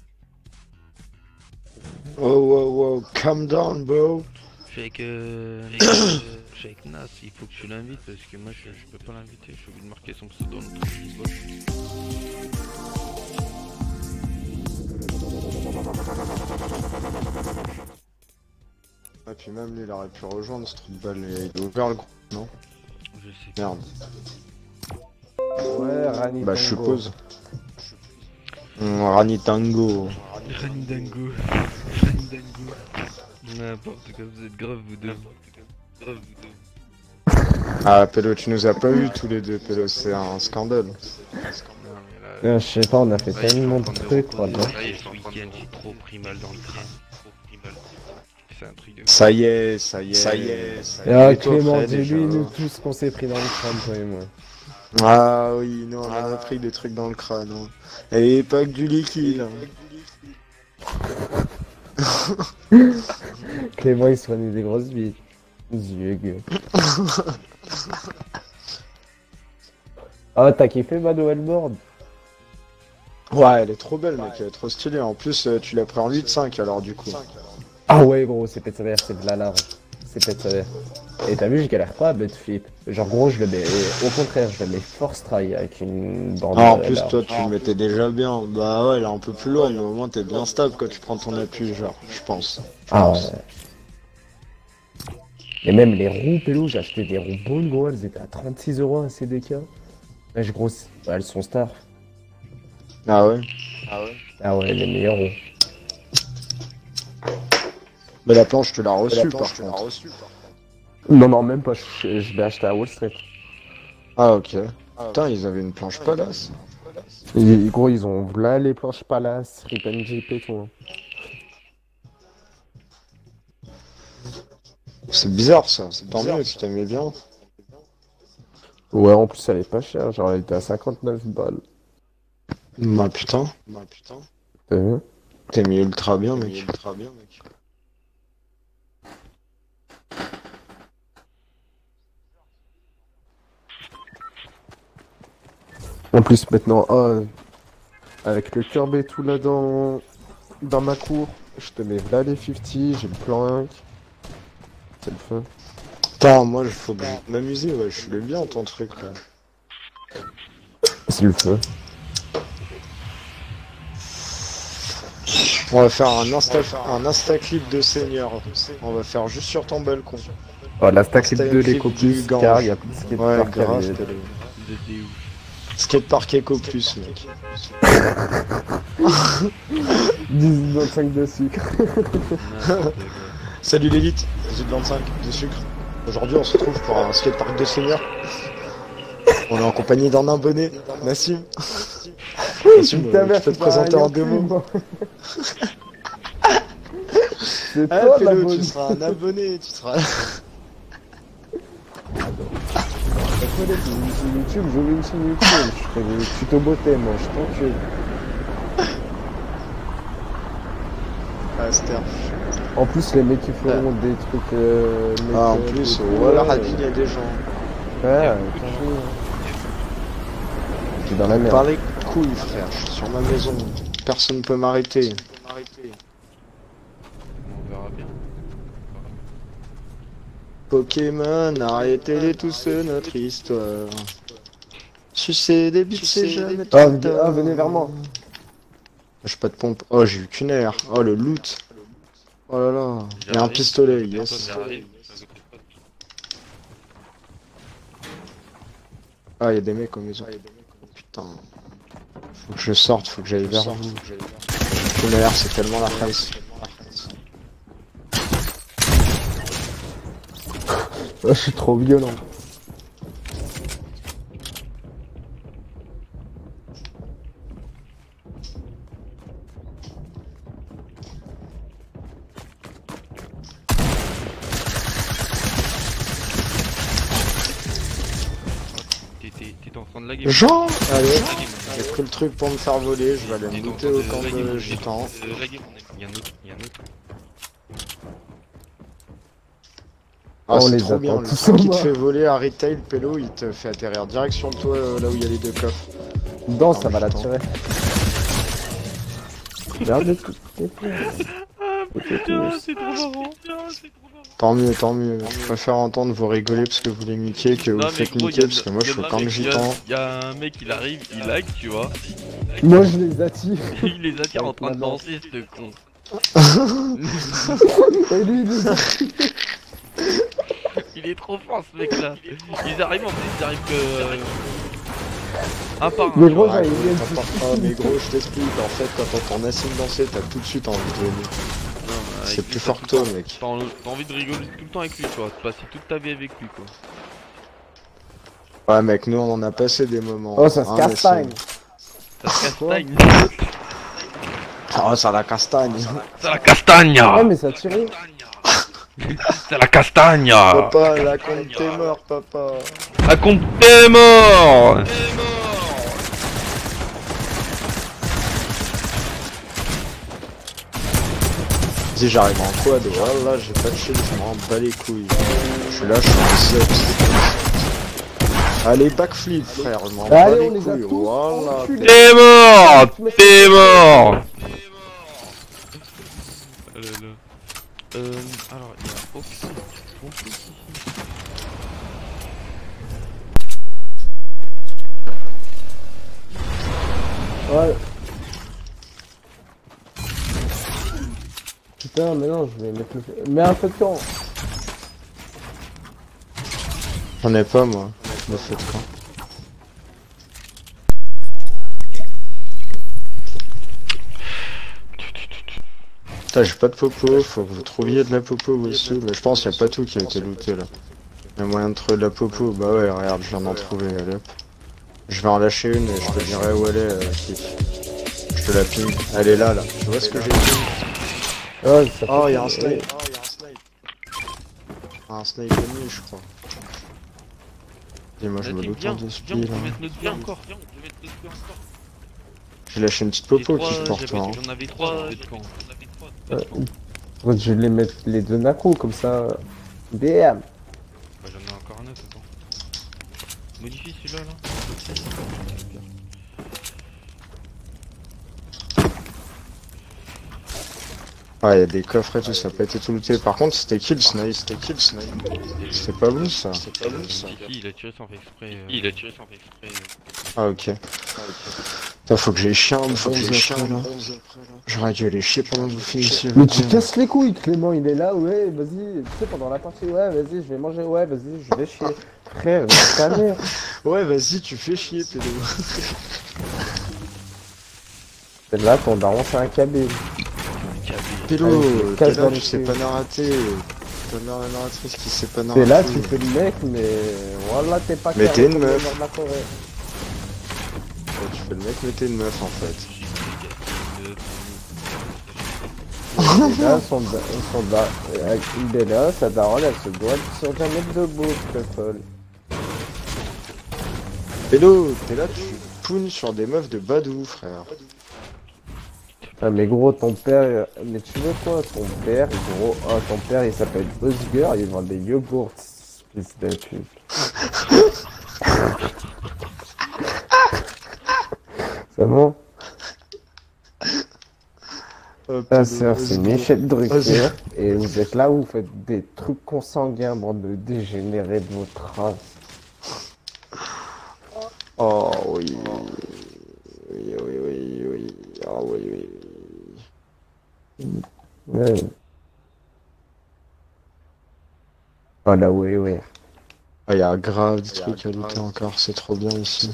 Oh, calm down, bro. Shake Nas, il faut que tu l'invites parce que moi je peux pas l'inviter, je suis obligé de marquer son pseudo dans notre Discord. Et puis même lui il aurait pu rejoindre ce truc de balle, il a ouvert le groupe, non? Je sais. Merde. Ouais, Rani. Bah je suppose. Rani Tango. Rani Dango. N'importe quoi, vous êtes grave vous deux. Ah, Pélo, tu nous as pas eu tous les deux, Pélo, c'est un scandale. Non, mais là, Je sais pas, on a fait là, ils sont tellement en de train de trucs, quoi, reconnaître. non? Là, ce week-end, j'ai trop pris mal dans le crâne. Trop pris mal. C'est un truc de. Ça y est, ça y est, ça y est, ça y est. Ah, Et toi, Clément, Fred, déjà dis-lui, nous tous, qu'on s'est pris dans le crâne, toi et moi. Ah oui, nous on a pris des trucs dans le crâne. Hein. Et pas que du liquide. Hein. Clément, il se soigne des grosses bites. Yeux, gueux. Ah, t'as kiffé ma nouvelle board? Ouais, elle est trop belle, mec, elle est trop stylée. En plus, tu l'as pris en 8-5 alors, du coup. Ah ouais, gros, c'est pète sa mère, c'est de la larve. C'est pète sa mère. Et t'as vu, je galère pas à bet flip. Genre, gros, je le mets, au contraire, je le mets force try avec une bande. Ah, en plus, toi, tu le mettais déjà bien. Bah ouais, elle est un peu plus loin, mais au moins, t'es bien stable quand tu prends ton appui, genre, je pense. Ah ouais. Et même les roues, Pélo, j'ai acheté des roues bonnes, gros, elles étaient à 36 € à CDK. Ouais, gros, bah, elles sont stars. Ah ouais? Ah ouais, les meilleures roues. Mais la planche, tu l'as reçue, par contre. Non, non, même pas, je l'ai acheté à Wall Street. Ah, ok. Putain, ils avaient une planche Palace. Et, gros, ils ont là les planches Palace, Rip and Jeep et tout. Hein. C'est bizarre, ça. C'est tant mieux, tu t'aimais bien. Ouais, en plus, elle est pas chère, genre, elle était à 59 balles. Bah putain. T'as vu? T'es mis ultra bien, mec. En plus, maintenant, avec le curb et tout là dans ma cour, je te mets là les 50, j'ai le plank. C'est le feu. Putain, moi, il faut que je m'amuser, ouais. Je suis bien ton truc, là. C'est le feu. On va faire un insta clip de seigneur. On va faire juste sur ton balcon. Oh, la stack clip de l'éco du plus, Gange. car il y a plus de skatepark. Ouais, grave, Vous êtes des ouf. Skatepark Eco Plus, mec. 18,25 de sucre. N'importe quoi. Salut l'élite, 18-25 de sucre. Aujourd'hui, on se retrouve pour un skatepark de seigneur. On est en compagnie d'un abonné, Nassim. Nassim, je peux te présenter en deux mots. C'est Ah, toi Pélo, l'abonné. tu seras un abonné, tu seras... Après, j'ai une chaîne YouTube, j'ouvre une chaîne YouTube, je fais des tutos beauté, moi, je t'encule. Ah, Ster. En plus, les mecs qui feront des trucs. Ah, en plus, voilà, il y a des gens. Ouais, je suis dans la merde. Par les couilles, frère, je suis sur ma maison. Personne ne peut m'arrêter. On verra bien. Pokémon, arrêtez-les tous, notre histoire. Sucer des bites, c'est jamais Ah, trop tard. venez vers moi. J'ai pas de pompe. Oh, j'ai eu qu'une air. Oh, le loot. Oh là là. Il y a un pistolet, yes. Ah, il y a des mecs en maison. Putain. Faut que je sorte, faut que j'aille vers vous. Une air, c'est tellement la face. Je suis trop violent. T'es en train de laguer. Jean Allez, Laguer, j'ai pris le truc pour me faire voler, je vais aller me looter au camp de gitans. Laguer, mon ami. Il y a un autre. Ah, On c'est les trop bien, attend le tous truc en qui te bas. fait voler à retail, Pélo, il te fait atterrir direct sur toi là où il y a les deux coffres. Non, ça mais va la putain. tirer. Regarde le truc. Ah putain, c'est trop marrant. Tant mieux, tant mieux. Je préfère entendre vous rigoler parce que vous les niquez que vous Non, mais faites gros, niquer parce que moi je suis au camp de gitans. y a un mec, il arrive, il lag, tu vois. Moi, je les attire. Il les attire en train de danser, ce con. Et lui, il les attire. Il est trop fort, ce mec-là. Ils arrivent, en plus, ils arrivent que. Un par un. Mais tu gros, vois. Ouais, j'avais bien t'as pas- Ah, mais gros, je t'explique, en fait, quand t'entends Nassim danser, t'as tout de suite envie de venir. Non, mais avec C'est lui, plus t'as fort tout que toi, le temps- mec. T'as envie de rigoler tout le temps avec lui, tu vois. De passer toute ta vie avec lui, quoi. Ouais, mec, nous on en a passé des moments. Oh, ça se Hein, castagne. Ça se castagne. Oh, ça la castagne. C'est la castagne. Ouais, mais ça a tiré. C'est la castagne. Papa, la compte t'es mort, papa. Raconte t'es mort. Si j'arrive en quad, voilà, j'ai pas de shield, je m'en bats les couilles. Je suis là, je suis en set. Allez, backflip, frère, je m'en bats Allez, les on les a couilles, tous voilà. enculés. T'es mort. T'es mort. Alors, il y a aucun conflit ici. Ouais. Putain, mais non, je vais mettre le... Mets un feu de camp. J'en ai pas, moi, le feu de camp. Putain, j'ai pas de popo, faut que vous trouviez de la popo aussi. Mais je pense qu'il y a pas tout qui a été looté là. Il y a moyen de trouver de la popo, bah ouais, regarde, je viens d'en trouver, allez hop. Je vais en lâcher une et je te dirai où elle est, Kif. Je te la ping. Elle est là, là. Tu vois ce que j'ai dit? Ouais, ça Oh, fait- y'a un snipe. Un snipe ennemi, je crois. Dis-moi, je me doute de ce Viens, on là. peut mettre notre vie encore. Viens, on peut mettre notre vie encore. J'ai lâché une petite popo qui se porte, hein. J'en avais 3 de camp. Ouais, je vais les mettre les deux d'un coup, comme ça... BM. Bah j'en ai encore un autre, attends. Modifie celui-là là. Ouais, y'a des coffres et tout, ça a pas été tout looté. Par contre, c'était kill snipe, c'était kill snipe. C'était pas bon ça. Si, il a tiré sans faire exprès. Ah, ok. Putain, faut que j'ai chien, faut que j'ai chien là. J'aurais dû aller chier pendant que vous finissiez. Mais tu casses les couilles, Clément, il est là, ouais, vas-y, tu sais, pendant la partie, ouais, vas-y, je vais manger, ouais, vas-y, je vais chier. Frère, ta mère. Ouais, vas-y, tu fais chier, pédo. Là, ton daron, c'est un cabine. Pélo, Allez, t'es casse là, dans tu les sais couilles. pas narrater. Ta mère la narratrice qui sait pas T'es narrater. là, tu fais le mec, mais voilà, t'es pas Mais carré t'es une comme le meuf. nord de la Corée. Ouais, tu fais le mec, mais t'es une meuf en fait. Les gars sont là, il est là, sa daronne, elle se doit sur jamais debout, très folle. Pélo, t'es là, tu pounes sur des meufs de badou, frère. Ah, mais gros, ton père, mais tu veux quoi, ton père, gros, oh, ton père, il s'appelle Osger, il vend des yogourts, fils de pute. C'est bon? Ta sœur, c'est Michel Drucker, et vous êtes là où vous faites des trucs consanguins, bande de dégénérés de votre race. Oh oui. Oui, oui, oui, oui. Oh oui, oui. Ouais. Oh là, oui, oui. Ah, y'a grave des trucs à looter encore, c'est trop bien ici.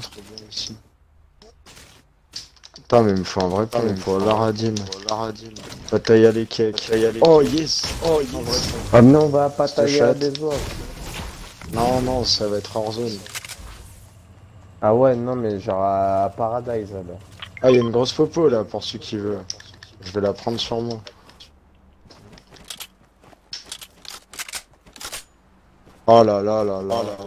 Putain, mais il me faut un vrai plan pour l'Aradim. Bataille à les cakes. Oh yes! Oh yes! Ah non, on va pas tailler à chat. des oies. Non, non, ça va être hors zone. Ah ouais, non, mais genre à Paradise, là. Ah, y'a une grosse popo là pour ceux qui veulent. Je vais la prendre sur moi. Oh là là là là là.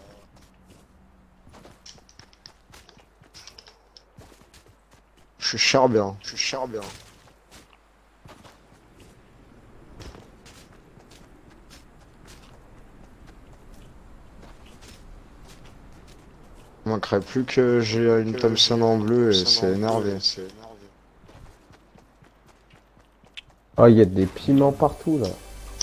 Je suis cher bien, je suis cher bien. Il manquerait plus que j'ai une Thompson en bleu et c'est énervé. Oh, il y a des piments partout, là.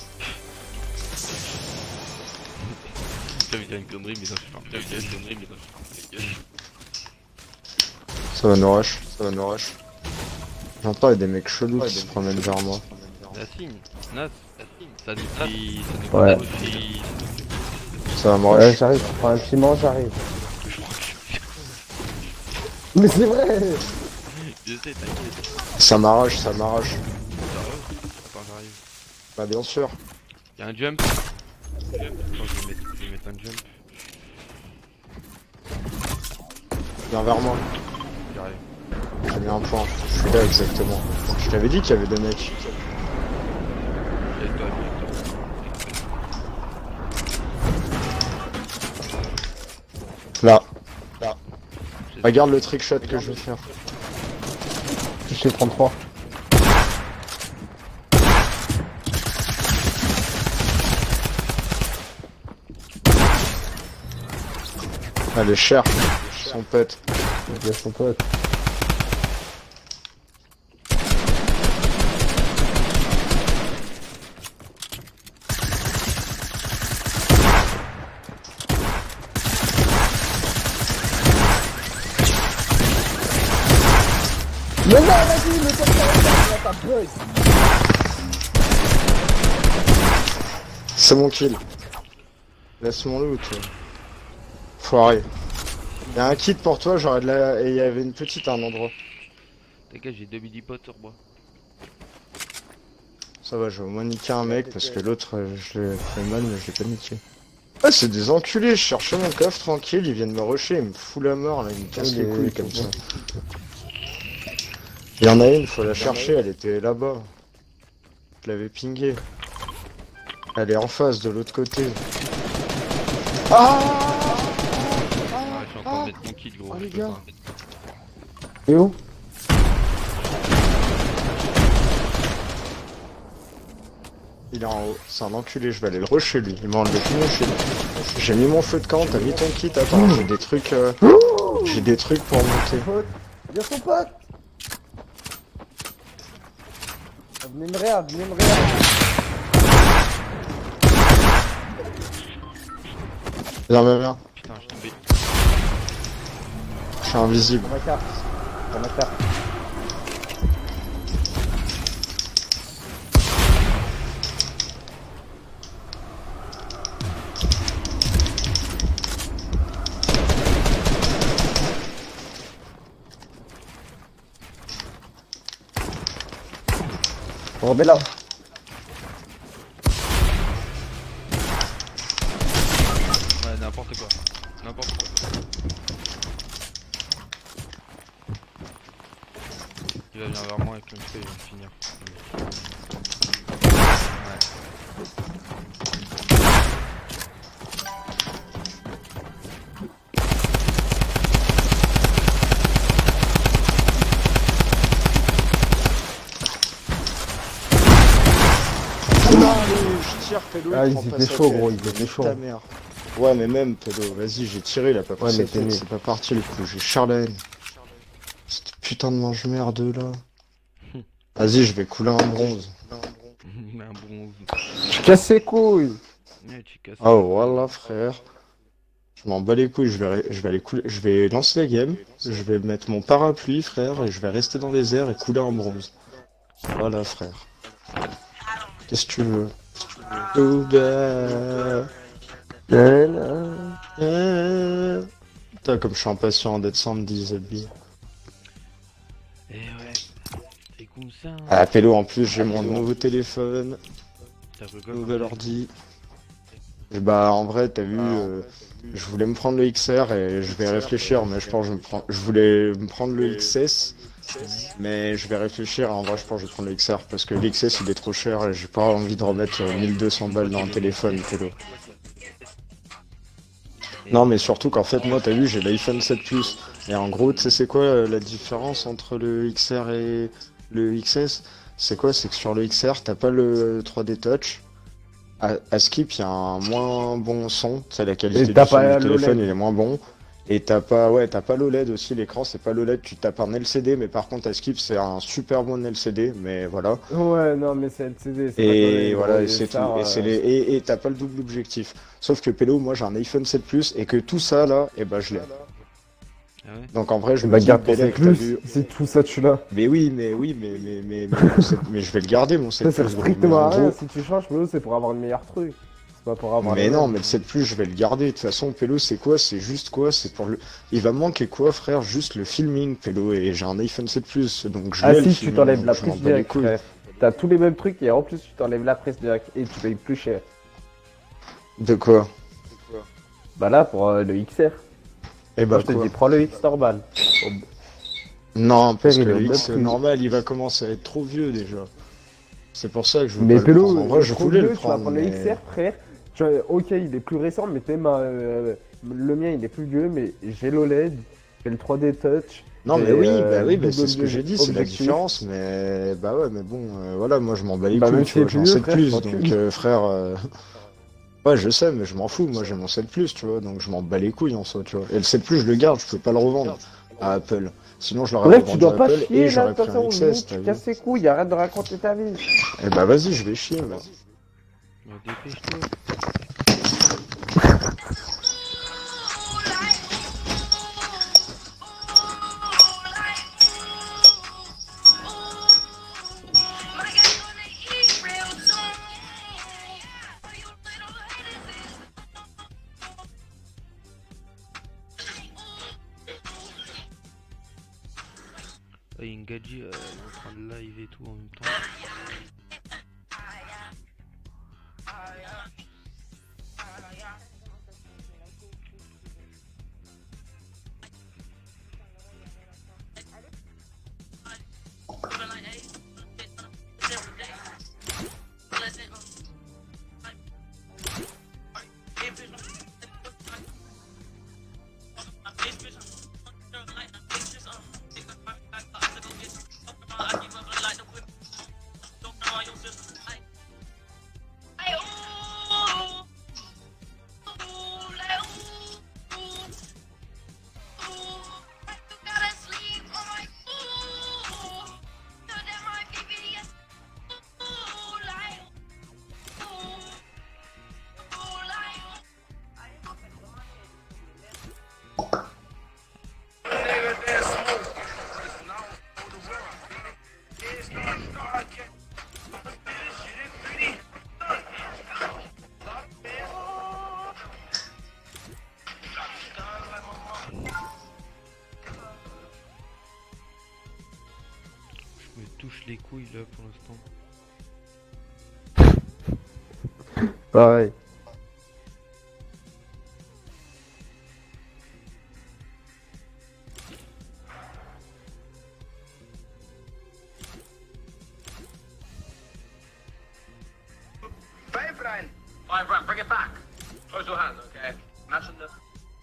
T'as vu, il y a une connerie, mais non, je fais Ça va nous rush, ça va nous rush. J'entends il y a des mecs chelous qui se promènent vers moi. Nas, ça nous fait... Ouais. Ça va me Ouais, rush. j'arrive, je prends un piment, j'arrive. Mais c'est vrai! Je sais, t'inquiète. Ça m'arrache, ça m'arrache. Attends, j'arrive. Bah bien sûr. Y'a un jump. Attends, je vais mettre un jump. Viens vers moi. J'arrive. J'ai mis un point. Je suis là exactement. Je t'avais dit qu'il y avait deux mecs. Aide-toi. Là. Regarde le trick shot que je vais faire. Touché 33. Elle est chère. Son pote. Il y a son pote. Mais non, vas-y, le top là, t'as bug. C'est mon kill. Laisse mon loot. Foiré. Y'a un kit pour toi, j'aurais de la... Et il y avait une petite à un endroit. T'inquiète, j'ai 2 mini-potes sur moi. Ça va, je vais au moins niquer un mec parce que l'autre, je l'ai fait mal, mais je l'ai pas niqué. Ah, c'est des enculés, je cherchais mon coffre tranquille, ils viennent me rusher, ils me foutent la mort là, ils me cassent les couilles comme ça. Il y en a une, faut la chercher, elle était là-bas. Je l'avais pingée. Elle est en face, de l'autre côté. Ah, Je suis en train de mettre mon kit, gros. Oh, les je peux gars. pas. Et où? Il est en haut, c'est un enculé, je vais aller le rusher lui, il m'a enlevé tout mon shield. J'ai mis mon feu de camp, t'as mis ton kit, attends, j'ai des trucs pour monter. Il y a son pote. Venez me réa, venez me réa. Viens. Putain, je suis tombé. Je suis invisible. Dans ma carte. Dans ma carte. On remet là. Ouais, n'importe quoi. N'importe quoi. Il va venir vers moi avec le feu, il va me finir. Ouais. Je tire, Pélo, Ah, il ils prend pas étaient sa chauds, tête. gros, ils étaient chauds. Ta mère. Ouais, mais même, Pélo, vas-y, j'ai tiré, il a pas pris Ouais, sa mais t'es tête, nul. c'est pas parti le coup, j'ai Charlène. Cette putain de mange-merde là. Vas-y, je vais couler un bronze. Mais un bronze. Je casse ses couilles. Ouais, tu casses. Oh voilà, frère. Je m'en bats les couilles, je vais aller couler, je vais lancer la game, je vais mettre mon parapluie, frère, et je vais rester dans les airs et couler en bronze. Voilà, frère. Qu'est-ce que tu veux? Putain, comme je suis impatient d'être samedi, Zebby. Eh ouais. C'est comme ça. Hein. Ah, Pélo, en plus, j'ai mon nouveau téléphone, T'as fait quoi, nouvel ordi. Et bah, en vrai, t'as vu, je voulais me prendre le XR et je vais réfléchir, mais je pense que je voulais me prendre le XS, mais je vais réfléchir. En vrai, je pense que je vais prendre le XR parce que l'XS il est trop cher et j'ai pas envie de remettre 1200 balles dans un téléphone, Pélo. Non, mais surtout qu'en fait, moi, t'as vu, j'ai l'iPhone 7 Plus. Et en gros, tu sais, c'est quoi la différence entre le XR et le XS? C'est quoi? C'est que sur le XR, t'as pas le 3D Touch. À Skip, il y a un moins bon son. Tu sais, la qualité du son du téléphone, il est moins bon. Et t'as pas l'OLED aussi, l'écran, c'est pas l'OLED, tu tapes un LCD, mais par contre, à Skip, c'est un super bon LCD, mais voilà. Ouais, non, mais c'est LCD. Et voilà, et c'est tout. Et t'as pas le double objectif. Sauf que Pélo, moi j'ai un iPhone 7 Plus et que tout ça là, et bah je l'ai. Ah ouais. Donc en vrai, je me Bah, dis, garde ton Bélec, 7 t'as Plus. vu. C'est tout ça, tu l'as. Mais oui, mais je vais le garder mon 7 Ça sert Plus. gros. strictement Mais à en rien. gros- Si tu changes, Pélo, c'est pour avoir le meilleur truc. C'est pas pour avoir Mais le non, même. mais le 7 Plus, je vais le garder. De toute façon, Pélo, c'est quoi? C'est juste quoi? C'est pour le. Il va me manquer quoi, frère? Juste le filming, Pélo. Et j'ai un iPhone 7 Plus, donc je Ah l'ai, le si, tu filming, t'enlèves la donc je m'en prise bats les direct, couilles. frère. T'as tous les mêmes trucs et en plus, tu t'enlèves la prise direct. Et tu payes plus cher. De quoi? Bah là, pour le XR. Et bah Je te quoi? dis, prends le X normal. Non, parce Père, que il le est X même plus- normal, il va commencer à être trop vieux déjà. C'est pour ça que je veux Mais pas le Pélo, prendre. En vrai, je trop voulais le vieux, tu vas prendre, prendre le mais... XR, frère. Ok, il est plus récent, mais le mien, il est plus vieux, mais j'ai l'OLED, j'ai le 3D Touch. Non, mais j'ai, oui, bah, c'est ce que double j'ai dit, c'est la objectif. différence, mais bah ouais, mais bon, voilà, moi je m'en bats les Bah, couilles, même tu si vois, c'est j'ai un plus vieux, 7 frère, plus, t'en donc tues. frère, ouais, je sais, mais je m'en fous, moi j'ai mon 7 plus, tu vois, donc je m'en bats les couilles en soi, tu vois. Et le 7 plus, je le garde, je peux pas le revendre à Apple. Sinon, je l'aurais Bref, tu revendu à dois pas Apple et chier là, de j'aurais toute pris un façon, XS, limite, t'as tu vu. casses les couilles, arrête de raconter ta vie. Eh bah vas-y, je vais chier, moi. Bah, dépêche-toi. Ah, Ingadji, elle est en train de live et tout en même temps. Je me touche les couilles là pour l'instant. Pareil. Five Brian. Five Brian, bring it back. Close your hands, okay? Imagine the...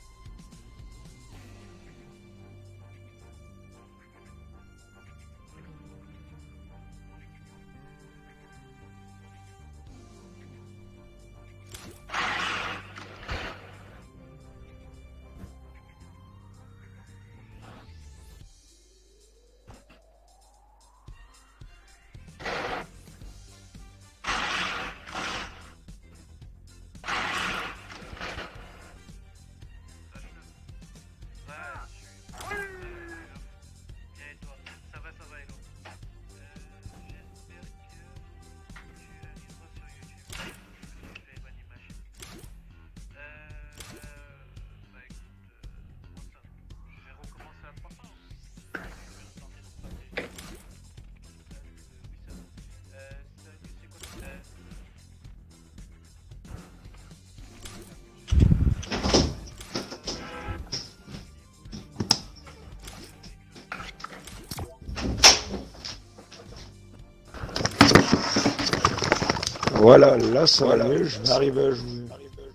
Voilà, là ça va mieux, je vais arriver à jouer.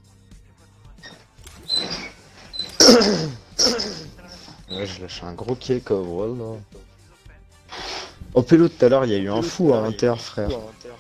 Ouais, je lâche un gros kick, voilà. Oh Pélo, tout à l'heure, il y a eu un fou à Inter, frère.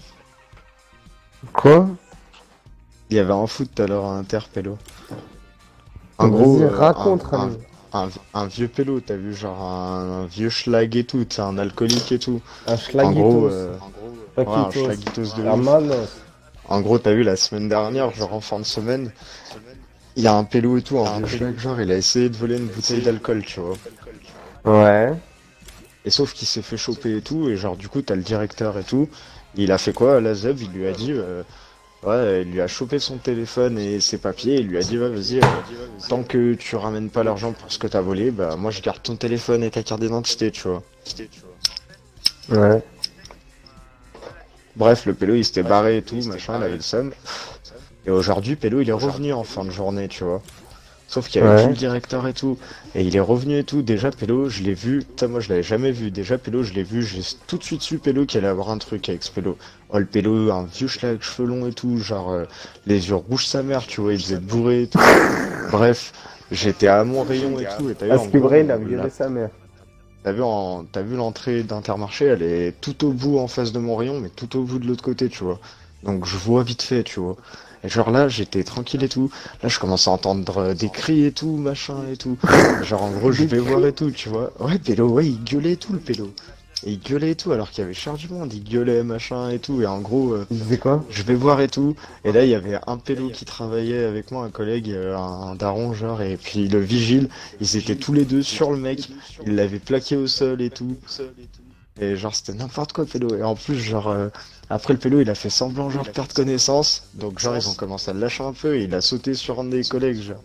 Quoi? Il y avait un fou tout à l'heure à Inter, Pélo. Vas-y, Gros, raconte, Rami. un vieux Pélo, t'as vu, genre un vieux schlag et tout, t'sais, un alcoolique et tout. Un En gros, schlagitos. ouais, un schlagitos de ouf. Hermanos. En gros, t'as vu, la semaine dernière, genre en fin de semaine, il y a un Pélo et tout, un vieux schlag, genre, il a essayé de voler une bouteille d'alcool, tu vois. Ouais. Et sauf qu'il s'est fait choper et tout, et genre, du coup, t'as le directeur et tout. Il a fait quoi, la ZEB, il lui a dit, ouais, il lui a chopé son téléphone et ses papiers, il lui a dit, ouais, vas-y, tant que tu ramènes pas l'argent pour ce que t'as volé, bah, moi, je garde ton téléphone et ta carte d'identité, tu vois. Ouais. Bref, le Pélo, il s'était barré et tout, machin, il avait le seum. Et aujourd'hui, Pélo, il est revenu en fin de journée, tu vois. Sauf qu'il y avait Ouais. plus le directeur et tout. Et il est revenu et tout. Déjà, Pélo, je l'ai vu. Putain, moi, je l'avais jamais vu. Déjà, Pélo, je l'ai vu. J'ai tout de suite su Pélo qu'il allait avoir un truc avec ce Pélo. Oh, le Pélo, un vieux schlag avec cheveux longs et tout. Genre, les yeux rouges sa mère, tu vois. Il faisait bourré et tout. Bref, j'étais à mon rayon et tout. Et t'as vu, À en ce que gros, vrai, il a violé sa mère. t'as vu l'entrée d'Intermarché, elle est tout au bout en face de mon rayon, mais tout au bout de l'autre côté, tu vois. Donc je vois vite fait, tu vois. Et genre là, j'étais tranquille et tout. Là, je commence à entendre des cris et tout, machin et tout. Genre en gros, je vais voir et tout, tu vois. Ouais, Pélo, ouais, il gueulait et tout, le Pélo. Et il gueulait et tout, alors qu'il y avait charge du monde. Il gueulait, machin et tout. Et en gros, Il disait quoi? je vais voir et tout. Et là, il y avait un Pélo qui travaillait avec moi, un collègue, un daron, genre. Et puis le vigile, ils étaient tous les deux sur le mec. Ils l'avaient plaqué au sol et tout. Et genre, c'était n'importe quoi, Pélo. Et en plus, genre, après le Pélo, il a fait semblant, genre, de perdre connaissance. Donc, genre, ils ont commencé à le lâcher un peu et il a sauté sur un des collègues, genre.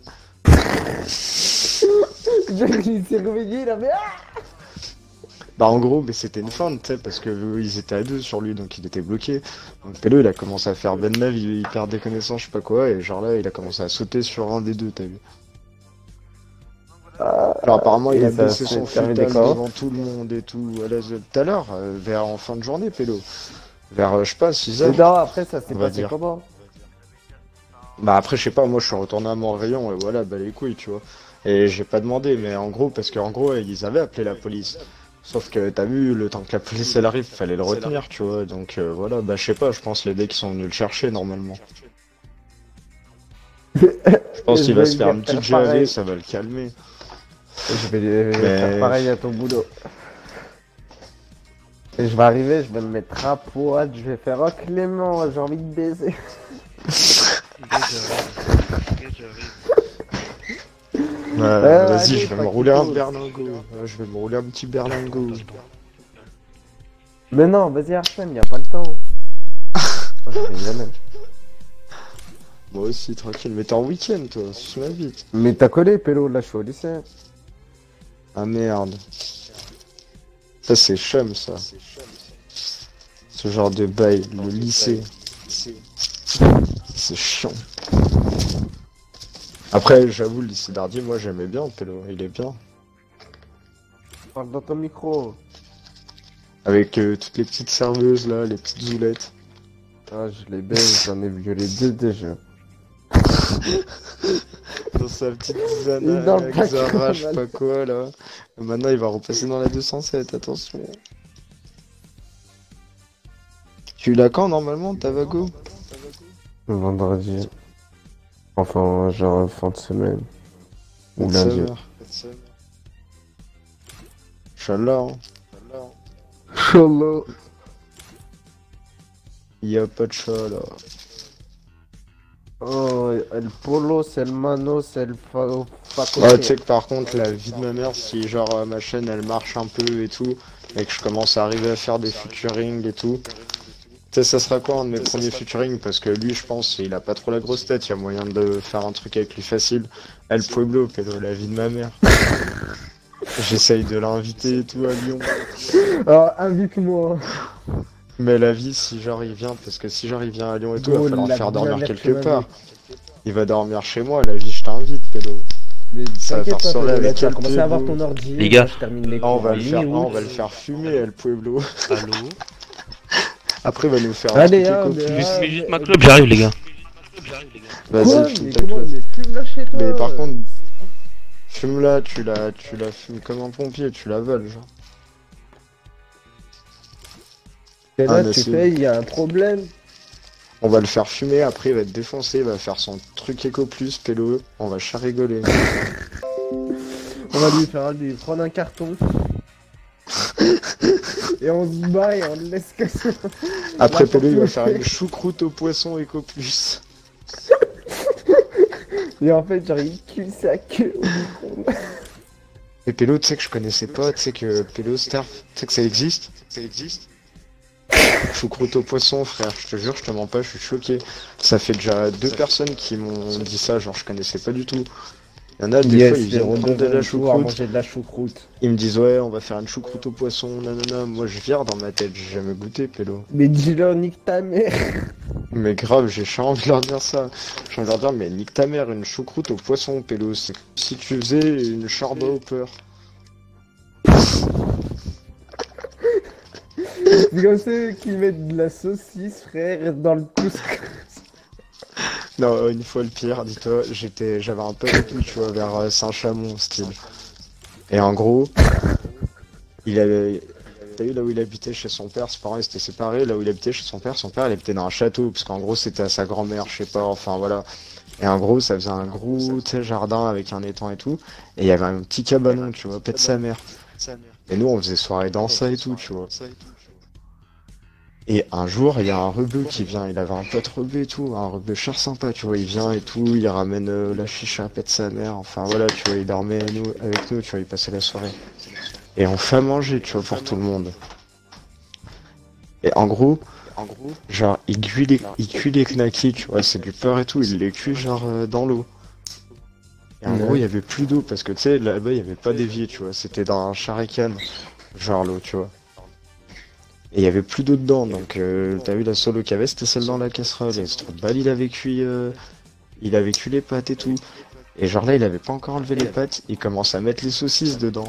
Genre, il s'est réveillé, il avait. Bah, en gros, mais c'était une feinte, tu sais, parce que ils étaient à deux sur lui, donc il était bloqué. Donc, Pélo, il a commencé à faire ben neuf, il perd des connaissances, je sais pas quoi. Et genre là, il a commencé à sauter sur un des deux, t'as vu. Alors apparemment il Et a ça baissé s'est son terminé futal comment? devant tout le monde et tout à tout à l'heure, vers en fin de journée, Pélo. Vers, je sais pas, 6 Mais heures. non, après, ça s'est On va passé dire. comment? Bah après, je sais pas, moi je suis retourné à mon rayon et voilà, bah les couilles, tu vois. Et j'ai pas demandé, mais en gros, parce qu'en gros, ils avaient appelé la police. Sauf que t'as vu, le temps que la police elle arrive, fallait le retenir, tu vois. Donc voilà, bah je sais pas, je pense les mecs qui sont venus le chercher normalement. Je pense Je qu'il va vais se faire lui une petite faire pareil. GAV, ça va le calmer. Je vais Mais- faire pareil à ton boulot. Et je vais arriver, je vais me mettre à poil, je vais faire oh Clément, j'ai envie de baiser. Vas-y, allez, je vais me pas rouler un qu'il faut. berlingot. Je vais me rouler un petit berlingot. Mais non, vas-y Arsène, y a pas le temps. Oh, je vais jamais. Moi aussi, tranquille. Mais t'es en week-end, toi, sous la vite. Mais t'as collé, Pélo, là je suis au lycée. Ah merde. Ça, c'est chum, ça. Ce genre de bail, le lycée. C'est chiant. Après, j'avoue, le lycée d'Ardier, moi j'aimais bien, Pélo, il est bien. Parle dans ton micro. Avec toutes les petites serveuses là, les petites zoulettes. Ah, je les baise, j'en ai violé deux déjà. Dans sa petite Dans Zana, le avec paquet, Zara, je sais voilà. pas quoi là. Et maintenant il va repasser dans la 207, attention. Tu l'as quand normalement, ta Vago? Vendredi. Enfin, genre fin de semaine. Ou lundi. Inch'Allah, hein. Inch'Allah. Y a pas de chat là. Oh, el polo, c'est le mano, c'est le faco. Ah, tu sais que par contre, la vie de ma mère, si genre ma chaîne elle marche un peu et tout, et que je commence à arriver à faire des featuring et tout, tu sais, ça sera quoi un de mes premiers featuring? Parce que lui, je pense, il a pas trop la grosse tête, il y a moyen de faire un truc avec lui facile. El Pueblo, Pedro, la vie de ma mère. J'essaye de l'inviter et tout à Lyon. Ah, invite-moi. Mais la vie, si genre il vient, parce que si genre il vient à Lyon et tout, il va Gros, falloir le la faire vie dormir avec quelque ma part. vie. Il va dormir chez moi, la vie, je t'invite, Pedro. Mais Ça va t'inquiète faire pas, soirée Pélo, là, avec tu vas El commencer à avoir Pueblo. ton ordi. Les gars. moi, je termine les Ah, on cours va en le faire, mi-août. on va le faire fumer, El Pueblo. Allô? Après, il va nous faire un Allez, truc hein, éco mais, plus. ah, Mais juste ma club, j'arrive les gars. Vas-y, Quoi? fume Mais ta comment? clope. Mais fume-la chez toi. Mais par contre, fume-la, tu la fumes comme un pompier, tu la voles, genre. Et Ah, là, mais tu c'est- fais, il y a un problème. On va le faire fumer, après il va être défoncé, il va faire son truc éco plus, pélo, on va chat rigoler. On va lui prendre un carton. Et on se bat et on le laisse que ça. Après La pélo, il va porte- faire une choucroute au poisson éco plus. Et en fait, genre, il cule sa queue au micro. Et pélo, tu sais que je connaissais pas, tu sais que pélo, Sterf, tu sais que ça existe? Ça existe? Choucroute au poisson, frère, je te jure, je te mens pas, je suis choqué. Ça fait déjà 2 personnes qui m'ont dit ça, genre je connaissais pas du tout. Il y en a des fois, ils viennent prendre de la choucroute, manger de la choucroute. ils me disent ouais, on va faire une choucroute au poisson, nanana. Moi je vire dans ma tête, j'ai jamais goûté, pélo. Mais dis-leur, nique ta mère. Mais grave, j'ai envie de leur dire ça. J'ai envie de leur dire, mais nique ta mère, une choucroute au poisson, pélo. C'est comme si tu faisais une charba au peur. C'est comme ceux qui mettent de la saucisse, frère, dans le couscous. Non, une fois le pire, dis-toi, j'avais un pote et tout, tu vois, vers Saint-Chamond, style. Et en gros, il avait... T'as vu là où il habitait chez son père, ses parents ils étaient séparés, là où il habitait chez son père il habitait dans un château, parce qu'en gros c'était à sa grand-mère, je sais pas, enfin voilà. Et en gros ça faisait un gros, tu sais, jardin avec un étang et tout, et il y avait un petit cabanon, tu vois, pète sa mère. Et nous on faisait soirée dans ça et tout, tu vois. Et un jour, il y a un rebeu qui vient, il avait un pote rebeu et tout, un rebeu cher sympa, tu vois, il vient et tout, il ramène la chicha, pète sa mère, enfin voilà, tu vois, il dormait avec nous, tu vois, il passait la soirée. Et on fait à manger, tu vois, pour tout le monde. Et en gros, genre, il cuit les knackis, tu vois, c'est du beurre et tout, il les cuit genre dans l'eau. Et en gros, il y avait plus d'eau, parce que tu sais, là-bas, il y avait pas d'évier, tu vois, c'était dans un charrican, genre l'eau, tu vois. Et il y avait plus d'eau dedans, donc t'as vu la seule eau qu'il y avait, c'était celle dans la casserole. Et ce truc de balle, il avait cuit les pâtes et tout. Et genre là, il avait pas encore enlevé les pâtes, il commence à mettre les saucisses dedans.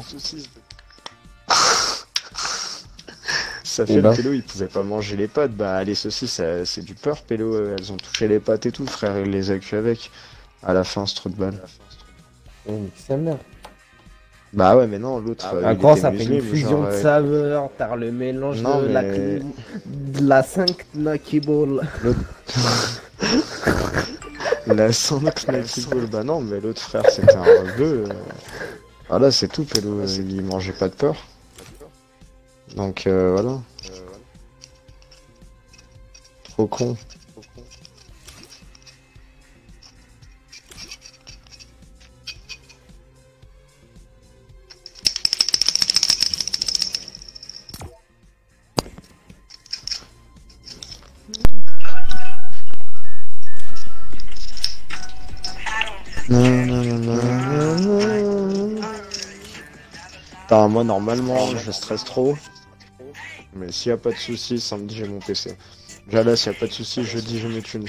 Ça fait le pélo, il pouvait pas manger les pâtes. Bah les saucisses, c'est du beurre, pélo, elles ont touché les pâtes et tout, frère, il les a cuit avec. À la fin, ce truc de balle. Sa mère. Bah ouais, mais non, l'autre. Ah, quand ça fait une fusion de saveurs, t'as le mélange non, de, mais... de la 5 Knacky Ball. La 5 Knacky Ball, bah non, mais l'autre frère, c'était un rebeu. Voilà, c'est tout, pélo, il mangeait pas de peur. Donc voilà. Trop con. Putain, moi normalement je stresse trop. Mais s'il y a pas de soucis, samedi j'ai mon PC. Déjà là, s'il y a pas de soucis, jeudi je mets une